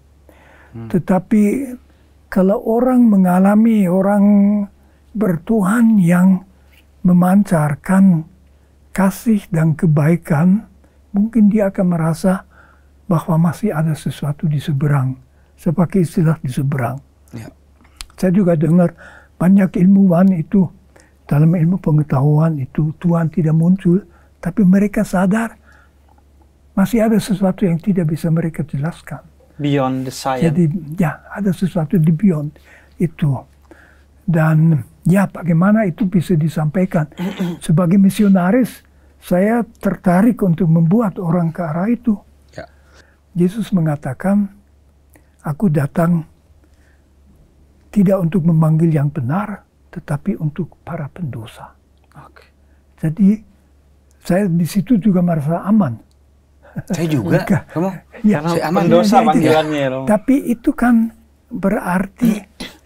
A: Tetapi kalau orang mengalami, orang bertuhan yang memancarkan kasih dan kebaikan, mungkin dia akan merasa bahwa masih ada sesuatu di seberang. Saya pakai istilah di seberang. Ya. Saya juga dengar banyak ilmuwan itu, dalam ilmu pengetahuan itu Tuhan tidak muncul, tapi mereka sadar masih ada sesuatu yang tidak bisa mereka jelaskan.
C: Beyond the science.
A: Jadi ya ada sesuatu di beyond itu. Dan ya bagaimana itu bisa disampaikan. Sebagai misionaris, saya tertarik untuk membuat orang ke arah itu. Ya. Yesus mengatakan, aku datang tidak untuk memanggil yang benar, tetapi untuk para pendosa. Okay. Jadi saya di situ juga merasa aman.
B: Saya juga. Kamu?
A: Ya,
C: karena aman dosa panggilannya. Ya.
A: Tapi itu kan berarti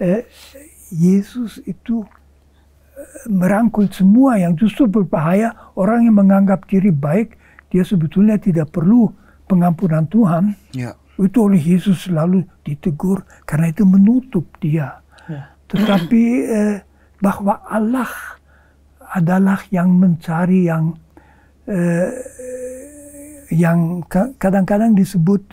A: Yesus itu merangkul semua yang justru berbahaya. Orang yang menganggap diri baik, dia sebetulnya tidak perlu pengampunan Tuhan. Ya. Itu oleh Yesus selalu ditegur karena itu menutup dia. Ya. Tetapi bahwa Allah adalah yang mencari yang kadang-kadang disebut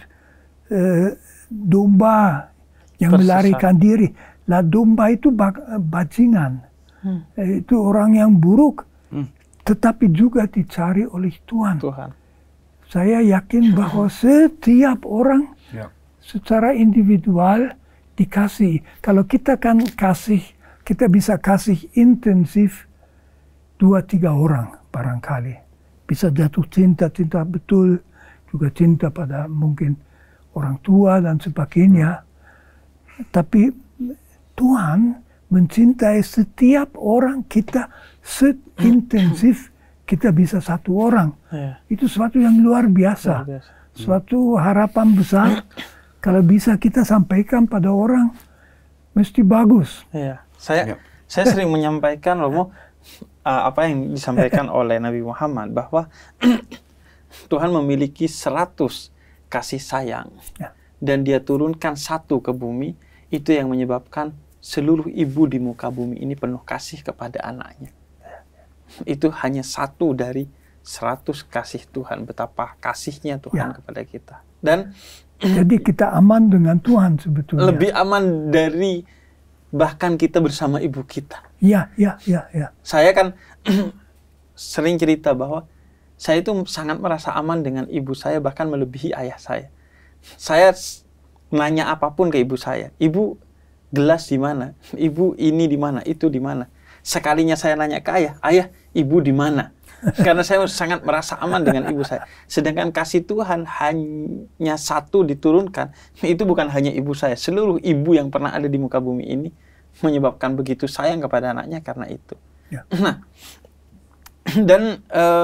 A: domba yang melarikan diri. Lah domba itu bajingan. Itu orang yang buruk. Tetapi juga dicari oleh Tuhan. Saya yakin bahwa setiap orang secara individual dikasih. Kalau kita kan kasih, kita bisa kasih intensif 2-3 orang barangkali. Bisa jatuh cinta betul, juga cinta pada mungkin orang tua dan sebagainya. Tapi Tuhan mencintai setiap orang kita seintensif kita bisa satu orang. Ya. Itu sesuatu yang luar biasa. Suatu harapan besar. Kalau bisa kita sampaikan pada orang, mesti bagus.
C: Ya. Saya sering menyampaikan, Romo, apa yang disampaikan oleh Nabi Muhammad, bahwa Tuhan memiliki 100 kasih sayang. Ya. Dan dia turunkan 1 ke bumi, itu yang menyebabkan seluruh ibu di muka bumi ini penuh kasih kepada anaknya. Itu hanya 1 dari 100 kasih Tuhan. Betapa kasihnya Tuhan kepada kita. Dan
A: jadi kita aman dengan Tuhan sebetulnya.
C: Lebih aman dari bahkan kita bersama ibu kita.
A: Ya.
C: Saya kan sering cerita bahwa saya itu sangat merasa aman dengan ibu saya, bahkan melebihi ayah saya. Saya nanya apapun ke ibu saya, ibu gelas di mana? Ibu ini di mana? Itu di mana? Sekalinya saya nanya ke ayah, ibu di mana? Karena saya sangat merasa aman dengan ibu saya. Sedangkan kasih Tuhan hanya 1 diturunkan. Itu bukan hanya ibu saya. Seluruh ibu yang pernah ada di muka bumi ini menyebabkan begitu sayang kepada anaknya karena itu. Ya. Nah, dan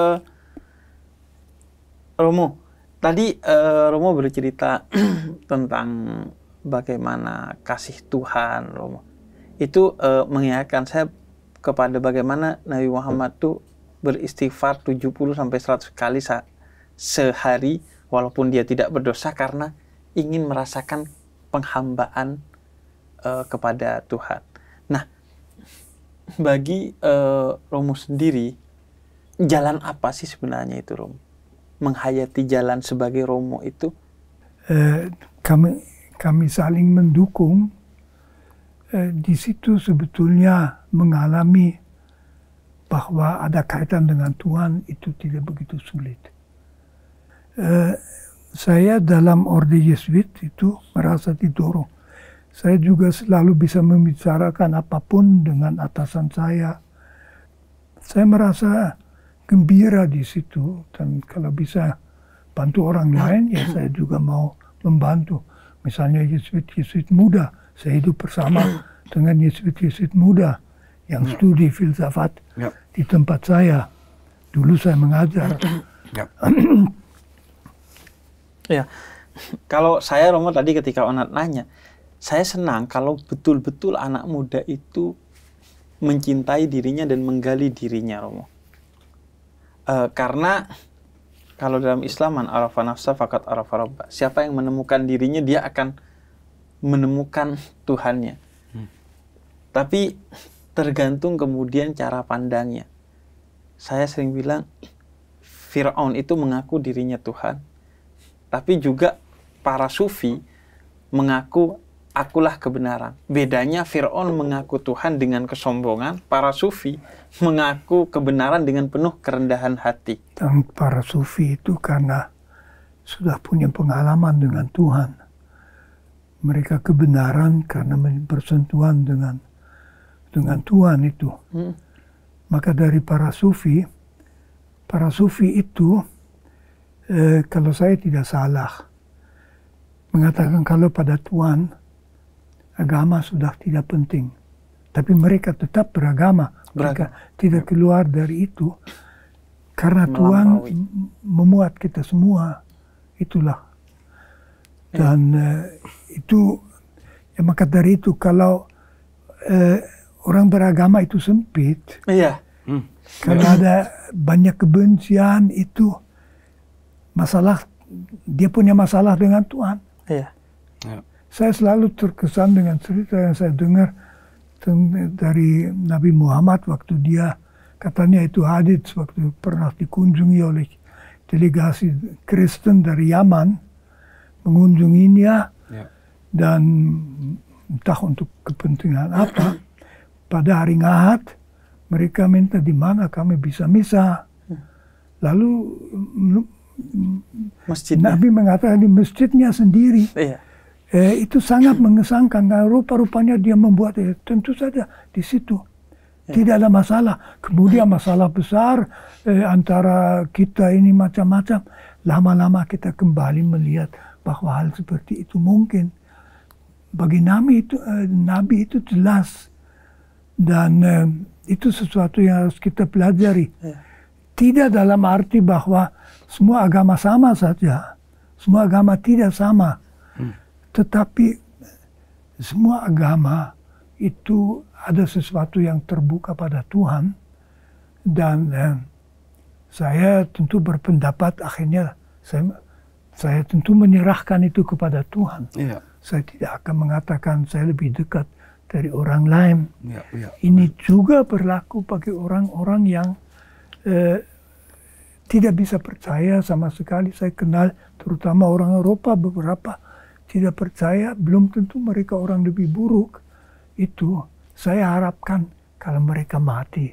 C: Romo, tadi Romo bercerita tentang bagaimana kasih Tuhan, Romo. Itu mengingatkan saya kepada bagaimana Nabi Muhammad tuh beristighfar 70-100 kali sehari walaupun dia tidak berdosa karena ingin merasakan penghambaan kepada Tuhan. Nah, bagi Romo sendiri, jalan apa sih sebenarnya itu, Romo? Menghayati jalan sebagai Romo itu?
A: Kami saling mendukung. Di situ sebetulnya mengalami bahwa ada kaitan dengan Tuhan itu tidak begitu sulit. Saya dalam orde Yesuit itu merasa didorong. Saya juga selalu bisa membicarakan apapun dengan atasan saya. Saya merasa gembira di situ, dan kalau bisa bantu orang lain, ya saya juga mau membantu. Misalnya Yesuit muda, saya hidup bersama dengan Yesuit muda yang studi filsafat di tempat saya. Dulu saya mengajar.
C: Ya, kalau saya Romo tadi ketika Onat nanya, saya senang kalau betul-betul anak muda itu mencintai dirinya dan menggali dirinya, Romo. Karena kalau dalam Islam, man arafa nafsa faqad arafa rabba. Siapa yang menemukan dirinya, dia akan menemukan Tuhannya. Tapi tergantung kemudian cara pandangnya. Saya sering bilang, Fir'aun itu mengaku dirinya Tuhan. Tapi juga para sufi mengaku akulah kebenaran. Bedanya Fir'aun mengaku Tuhan dengan kesombongan, para sufi mengaku kebenaran dengan penuh kerendahan hati.
A: Dan para sufi itu karena sudah punya pengalaman dengan Tuhan. Mereka kebenaran karena bersentuhan dengan Tuhan itu. Maka dari para sufi itu, kalau saya tidak salah, mengatakan kalau pada Tuhan, agama sudah tidak penting. Tapi mereka tetap beragama. Mereka tidak keluar dari itu. Karena Tuhan memuat kita semua. Itulah. Dan itu, ya maka dari itu kalau orang beragama itu sempit.
C: Iya.
A: Kalau ada banyak kebencian itu masalah, dia punya masalah dengan Tuhan.
C: Iya.
A: Saya selalu terkesan dengan cerita yang saya dengar dari Nabi Muhammad waktu dia katanya itu hadits waktu pernah dikunjungi oleh delegasi Kristen dari Yaman mengunjunginya dan entah untuk kepentingan apa. Pada hari Ahad mereka minta di mana kami bisa misa. Lalu Nabi mengatakan di masjidnya sendiri.
C: Iya.
A: Itu sangat mengesankan. Rupa-rupanya dia membuat tentu saja di situ tidak ada masalah. Kemudian masalah besar antara kita ini macam-macam. Lama-lama kita kembali melihat bahwa hal seperti itu mungkin. Bagi Nabi itu jelas, dan itu sesuatu yang harus kita pelajari. Tidak dalam arti bahwa semua agama sama saja. Semua agama tidak sama. Tetapi semua agama itu ada sesuatu yang terbuka pada Tuhan. Dan saya tentu berpendapat akhirnya saya tentu menyerahkan itu kepada Tuhan. Saya tidak akan mengatakan saya lebih dekat dari orang lain. Ini juga berlaku bagi orang-orang yang tidak bisa percaya sama sekali. Saya kenal terutama orang Eropa beberapa tidak percaya, belum tentu mereka orang lebih buruk. Itu saya harapkan kalau mereka mati,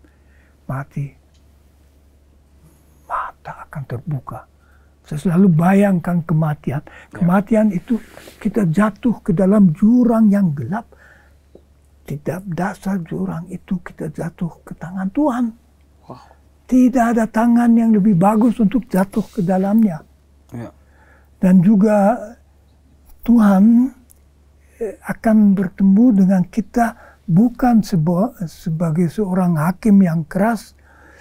A: mata akan terbuka. Saya selalu bayangkan kematian. Kematian itu kita jatuh ke dalam jurang yang gelap. Di dasar jurang itu kita jatuh ke tangan Tuhan. Tidak ada tangan yang lebih bagus untuk jatuh ke dalamnya. Dan juga Tuhan akan bertemu dengan kita bukan sebagai seorang hakim yang keras,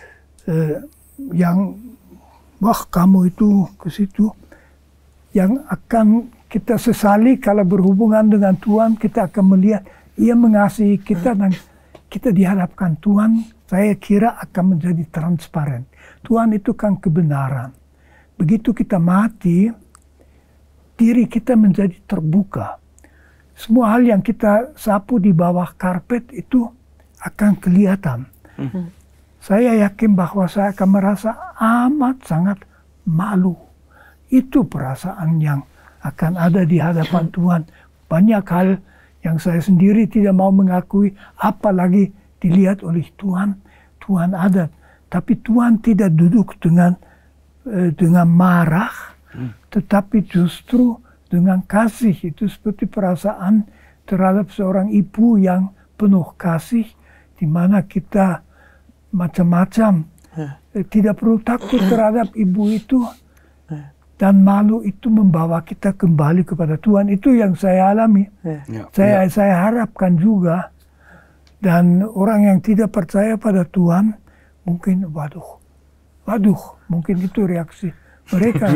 A: yang wah kamu itu ke situ, yang akan kita sesali kalau berhubungan dengan Tuhan. Kita akan melihat ia mengasihi kita dan kita dihadapkan Tuhan. Saya kira akan menjadi transparan. Tuhan itu kan kebenaran. Begitu kita mati, diri kita menjadi terbuka. Semua hal yang kita sapu di bawah karpet itu akan kelihatan. Saya yakin bahwa saya akan merasa amat sangat malu. Itu perasaan yang akan ada di hadapan Tuhan. Banyak hal yang saya sendiri tidak mau mengakui, apalagi dilihat oleh Tuhan. Tuhan ada, tapi Tuhan tidak duduk dengan marah, tetapi justru dengan kasih. Itu seperti perasaan terhadap seorang ibu yang penuh kasih, di mana kita macam-macam. Tidak perlu takut terhadap ibu itu, dan malu itu membawa kita kembali kepada Tuhan. Itu yang saya alami. Saya harapkan juga. Dan orang yang tidak percaya pada Tuhan, mungkin waduh, mungkin itu reaksi mereka.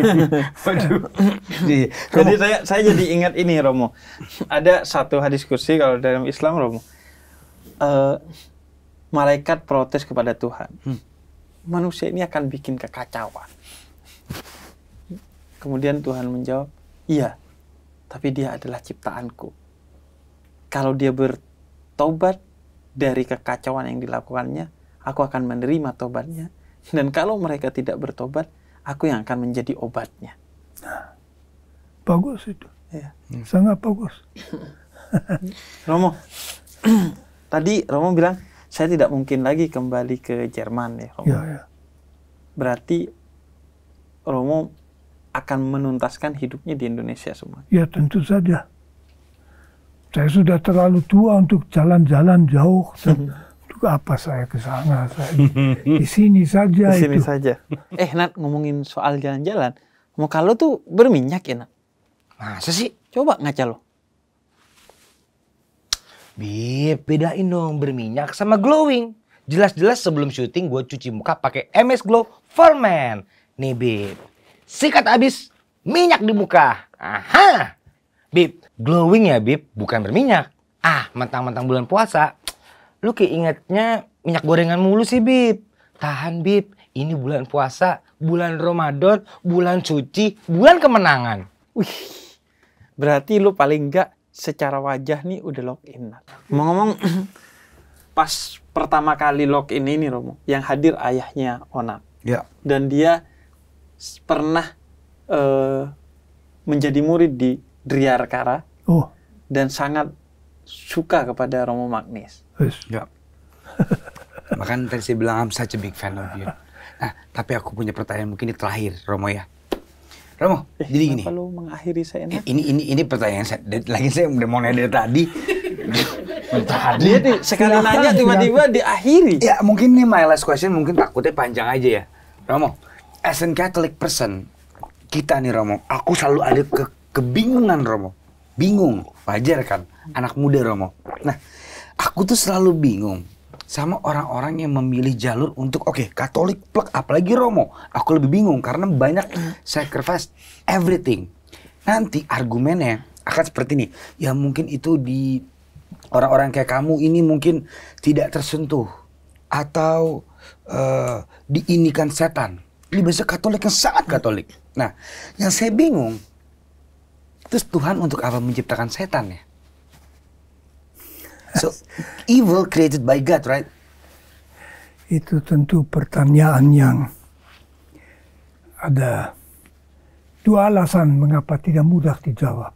C: Jadi saya jadi ingat ini, Romo. Ada satu hadis kursi kalau dalam Islam, Romo. Malaikat protes kepada Tuhan. Manusia ini akan bikin kekacauan. Kemudian Tuhan menjawab, iya, tapi dia adalah ciptaanku. Kalau dia bertobat dari kekacauan yang dilakukannya, aku akan menerima tobatnya. Dan kalau mereka tidak bertobat, aku yang akan menjadi obatnya.
A: Bagus itu.
C: Ya.
A: Sangat bagus.
C: Romo, tadi Romo bilang, saya tidak mungkin lagi kembali ke Jerman ya, Romo.
A: Ya.
C: Berarti Romo akan menuntaskan hidupnya di Indonesia semua.
A: Ya, tentu saja. Saya sudah terlalu tua untuk jalan-jalan jauh. Untuk apa saya ke sana? Saya di sini saja.
C: Di sini saja. Nat, ngomongin soal jalan-jalan, muka lo tuh berminyak ya, Nat?
B: Masa sih?
C: Coba ngaca lo.
B: Bib, bedain dong berminyak sama glowing. Jelas-jelas sebelum syuting gue cuci muka pakai MS Glow for Men. Nih Bib, sikat abis minyak di muka. Aha. Bib, glowing ya Bib, bukan berminyak. Mentang-mentang bulan puasa. Lu keingetnya minyak gorengan mulu sih Bib. Tahan Bib, ini bulan puasa, bulan Ramadan, bulan suci, bulan kemenangan.
C: Wih, berarti lu paling enggak secara wajah nih udah login. Ngomong-ngomong, pas pertama kali login ini Romo, yang hadir ayahnya Onat.
B: Ya.
C: Dan dia pernah menjadi murid di Driarkara. Dan sangat suka kepada Romo Magnis.
B: Ya. Bahkan tadi saya bilang I'm such a big fan of you. Nah, tapi aku punya pertanyaan mungkin ini terakhir, Romo ya. Romo, jadi gini.
C: Kenapa lu mengakhiri saya?
B: Ini pertanyaan saya. Lagi saya udah mau nanya dari tadi.
C: Dia sekali nanya tiba-tiba diakhiri.
B: Ya, mungkin nih my last question mungkin takutnya panjang aja ya. Romo, as a Catholic person, kita nih Romo, aku selalu ada kebingungan Romo. Bingung, wajar kan? Anak muda Romo. Nah, aku tuh selalu bingung sama orang-orang yang memilih jalur untuk Katolik plek, apalagi Romo. Aku lebih bingung karena banyak sacrifice everything. Nanti argumennya akan seperti ini. Ya mungkin itu di orang-orang kayak kamu ini mungkin tidak tersentuh atau diinikan setan. Ini biasa Katolik yang sangat Katolik. Nah, yang saya bingung, terus Tuhan untuk apa menciptakan setan ya? So, evil created by God, right?
A: Itu tentu pertanyaan yang ada dua alasan mengapa tidak mudah dijawab.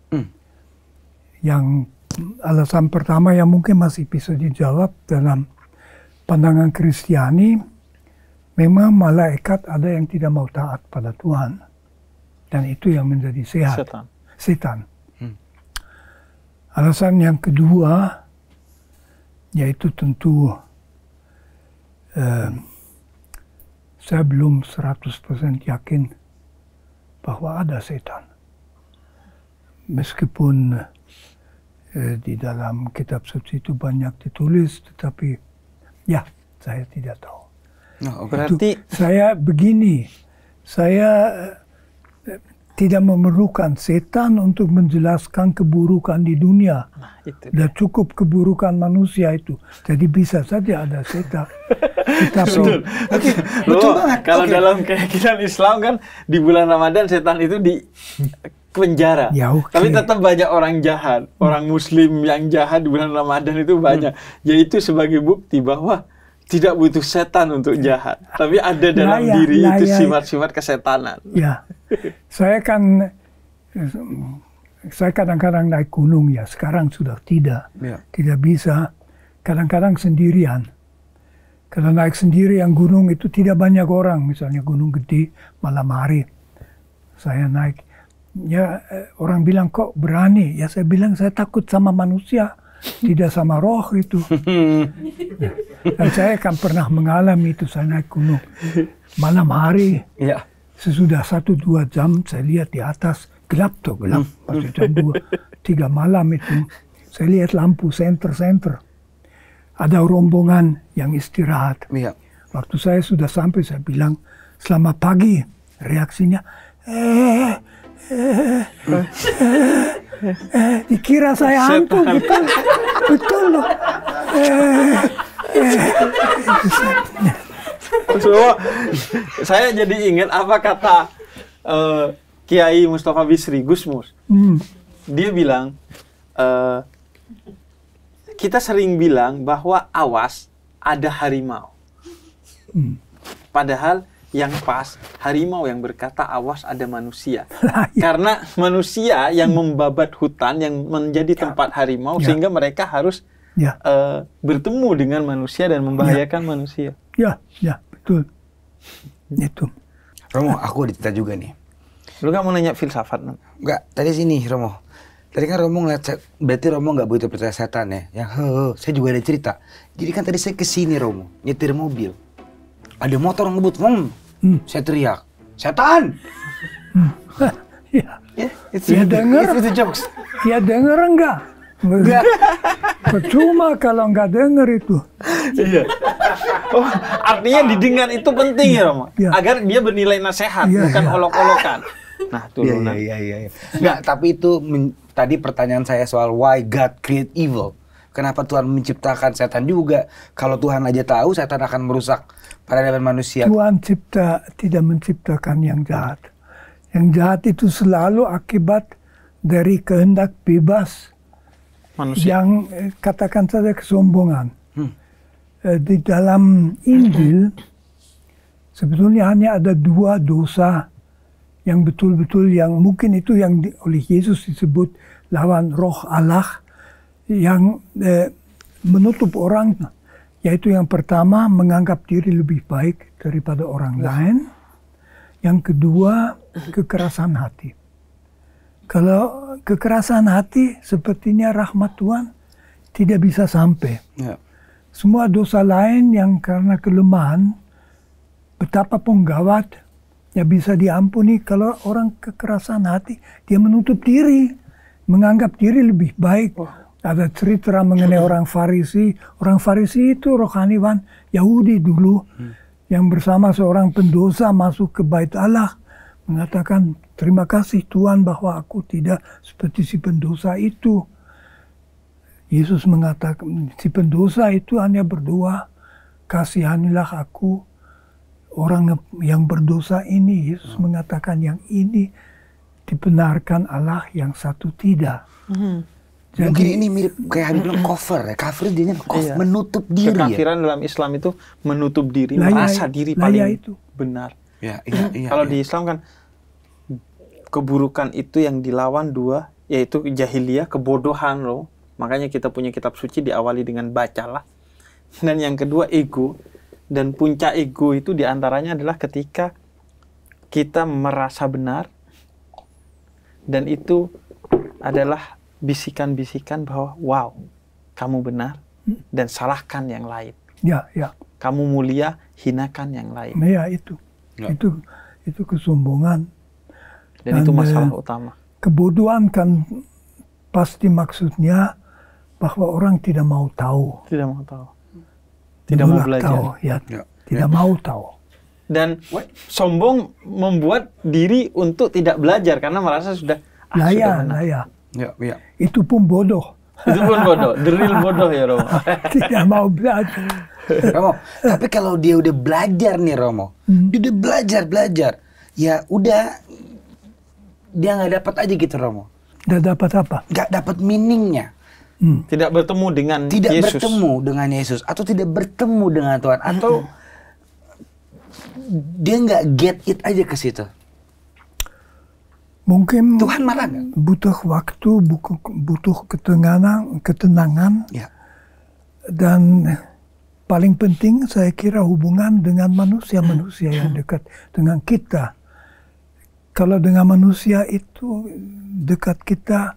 A: Yang alasan pertama yang mungkin masih bisa dijawab dalam pandangan Kristiani, memang malaikat ada yang tidak mau taat pada Tuhan. Dan itu yang menjadi setan. Alasan yang kedua, yaitu tentu saya belum 100% yakin bahwa ada setan. Meskipun di dalam kitab suci itu banyak ditulis, tetapi ya saya tidak tahu.
C: Berarti
A: saya begini, saya tidak memerlukan setan untuk menjelaskan keburukan di dunia. Sudah cukup keburukan manusia itu. Jadi bisa saja ada setan.
C: Betul. Betul banget. Kalau dalam keyakinan Islam kan di bulan Ramadan setan itu di penjara.
A: Ya,
C: tapi tetap banyak orang jahat. Orang Muslim yang jahat di bulan Ramadan itu banyak. Yaitu sebagai bukti bahwa tidak butuh setan untuk jahat. Tapi ada dalam diri itu sifat-sifat kesetanan.
A: Ya. Saya kadang-kadang naik gunung ya, sekarang sudah tidak bisa, kadang-kadang sendirian. Kalau naik sendiri yang gunung itu tidak banyak orang, misalnya gunung gede malam hari. Saya naik, ya orang bilang kok berani, ya saya bilang saya takut sama manusia, tidak sama roh itu. Dan saya kan pernah mengalami itu, saya naik gunung malam hari.
B: Iya.
A: Sesudah 1-2 jam saya lihat di atas, gelap tuh, gelap. Pas jam 2-3 malam itu, saya lihat lampu senter-senter. Ada rombongan yang istirahat.
B: Iya.
A: Waktu saya sudah sampai, saya bilang, selamat pagi. Reaksinya, dikira saya hantu, betul, betul loh.
C: So, saya jadi ingat apa kata Kiai Mustafa Bisri Gusmus. Dia bilang, kita sering bilang bahwa awas ada harimau. Padahal yang pas harimau yang berkata awas ada manusia. Karena manusia yang membabat hutan yang menjadi tempat harimau sehingga mereka harus bertemu dengan manusia dan membahayakan manusia.
A: Ya, betul. Itu.
B: Romo, aku ada cerita juga nih.
C: Lu gak mau nanya filsafat?
B: Enggak, tadi sini Romo. Tadi kan Romo ngeliat, berarti Romo nggak begitu percaya setan ya? Yang saya juga ada cerita. Jadi kan tadi saya kesini Romo, nyetir mobil. Ada motor ngebut, saya teriak, setan!
A: Ya denger.
B: Itu jokes.
A: Ya denger enggak? Enggak. Percuma kalau enggak denger itu.
C: Iya. Oh, artinya didengar itu penting ya Romo?
A: Ya.
C: Agar dia bernilai nasihat, bukan olok-olokan. Nah, tuh
B: Iya. Enggak, tapi itu tadi pertanyaan saya soal why God create evil. Kenapa Tuhan menciptakan setan juga? Kalau Tuhan aja tahu setan akan merusak peradaban manusia.
A: Tuhan tidak menciptakan yang jahat. Yang jahat itu selalu akibat dari kehendak bebas
C: manusia.
A: Yang katakan saja kesombongan. Di dalam Injil sebetulnya hanya ada 2 dosa yang betul-betul yang mungkin itu yang oleh Yesus disebut lawan roh Allah yang menutup orang, yaitu yang pertama menganggap diri lebih baik daripada orang lain, yang kedua kekerasan hati. Kalau kekerasan hati sepertinya rahmat Tuhan tidak bisa sampai. Semua dosa lain yang karena kelemahan betapapun gawat ya bisa diampuni. Kalau orang kekerasan hati, dia menutup diri, menganggap diri lebih baik. Ada cerita mengenai orang Farisi. Orang Farisi itu rohaniwan Yahudi dulu, yang bersama seorang pendosa masuk ke bait Allah, mengatakan, terima kasih Tuhan bahwa aku tidak seperti si pendosa itu. Yesus mengatakan, si pendosa itu hanya berdoa, kasihanilah aku, orang yang berdosa ini. Yesus mengatakan yang ini dibenarkan Allah, yang satu tidak.
B: Jadi, mungkin ini mirip kayak Habib bilang cover ya. Cover dia menutup diri.
C: Kekafiran dalam Islam itu menutup diri, merasa diri paling itu benar.
B: Iya,
C: Kalau di Islam kan keburukan itu yang dilawan 2, yaitu jahiliyah, kebodohan loh. Makanya kita punya kitab suci diawali dengan bacalah. Dan yang kedua ego. Dan puncak ego itu diantaranya adalah ketika kita merasa benar. Dan itu adalah bisikan-bisikan bahwa wow, kamu benar dan salahkan yang lain.
A: Ya.
C: Kamu mulia, hinakan yang lain.
A: Ya itu kesombongan.
C: Dan itu masalah utama.
A: Kebodohan kan pasti maksudnya bahwa orang tidak mau tahu.
C: Tidak mau tahu. Tidak mau belajar.
A: Tidak mau tahu.
C: Dan sombong membuat diri untuk tidak belajar karena merasa sudah sudah benar.
B: Ya.
A: Itu pun bodoh.
C: Itu pun bodoh. The real bodoh ya Romo.
A: Tidak mau belajar.
B: Romo, tapi kalau dia udah belajar nih Romo, dia udah belajar, ya udah dia nggak dapat aja gitu Romo.
A: Nggak dapat apa?
B: Nggak dapat meaningnya.
C: Tidak bertemu dengan Yesus.
B: Tidak bertemu dengan Yesus atau tidak bertemu dengan Tuhan atau dia nggak get it aja ke situ.
A: Mungkin
B: Tuhan marah nggak?
A: Butuh waktu, butuh ketenangan,
B: Ya.
A: Dan paling penting saya kira hubungan dengan manusia-manusia yang dekat dengan kita. Kalau dengan manusia itu dekat kita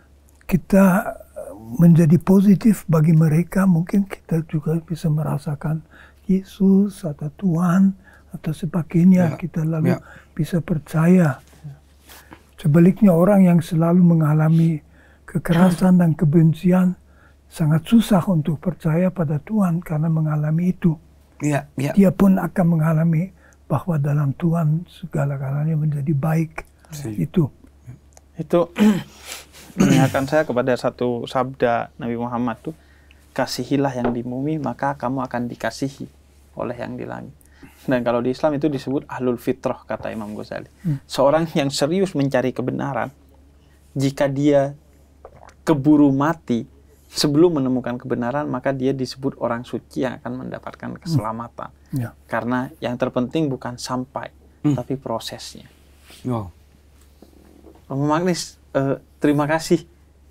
A: menjadi positif bagi mereka, mungkin kita juga bisa merasakan Yesus atau Tuhan atau sebagainya. Kita lalu bisa percaya. Sebaliknya orang yang selalu mengalami kekerasan dan kebencian sangat susah untuk percaya pada Tuhan karena mengalami itu. Dia pun akan mengalami bahwa dalam Tuhan segala-galanya menjadi baik. Itu mengingatkan saya kepada satu sabda Nabi Muhammad tuh, kasihilah yang di bumi maka kamu akan dikasihi oleh yang di langit. Dan kalau di Islam itu disebut ahlul fitrah, kata Imam Ghazali. Seorang yang serius mencari kebenaran, jika dia keburu mati sebelum menemukan kebenaran, maka dia disebut orang suci yang akan mendapatkan keselamatan. Karena yang terpenting bukan sampai, tapi prosesnya. Romo Magnis, terima kasih.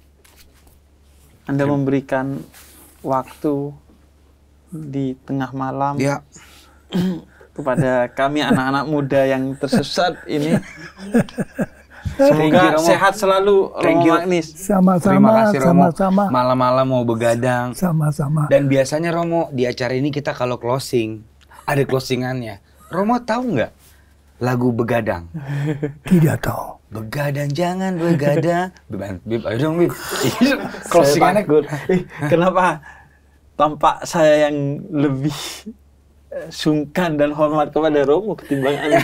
A: Anda memberikan waktu di tengah malam kepada kami anak-anak muda yang tersesat ini. Semoga sehat selalu, Romo Magnis. Sama-sama, sama-sama.
B: Malam-malam mau begadang.
A: Sama-sama.
B: Dan biasanya Romo, di acara ini kita kalau closing, ada closingannya. Romo tahu nggak lagu Begadang?
A: Tidak tahu.
B: Begadang, jangan begadang. Bib, ayo dong, Bib. Closingannya.
C: Kenapa tampak saya yang lebih sungkan dan hormat kepada Romo ketimbang Anda?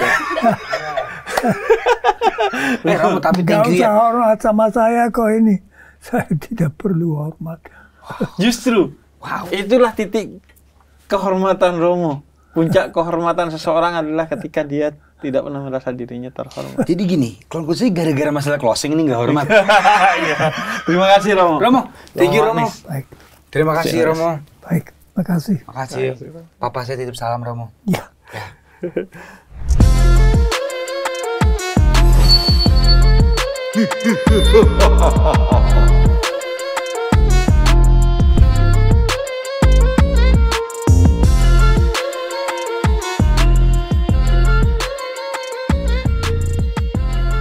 B: Romo, tapi
A: gak usah hormat sama saya kok ini. Saya tidak perlu hormat.
C: Justru, itulah titik kehormatan Romo. Puncak kehormatan seseorang adalah ketika dia tidak pernah merasa dirinya terhormat.
B: Jadi gini, kalau saya gara-gara masalah closing ini nggak hormat.
C: Terima kasih Romo.
B: Thank you Romo.
A: Baik.
B: Terima kasih Romo.
A: Baik, makasih.
B: Makasih. Papa saya titip salam Romo.
A: Ya.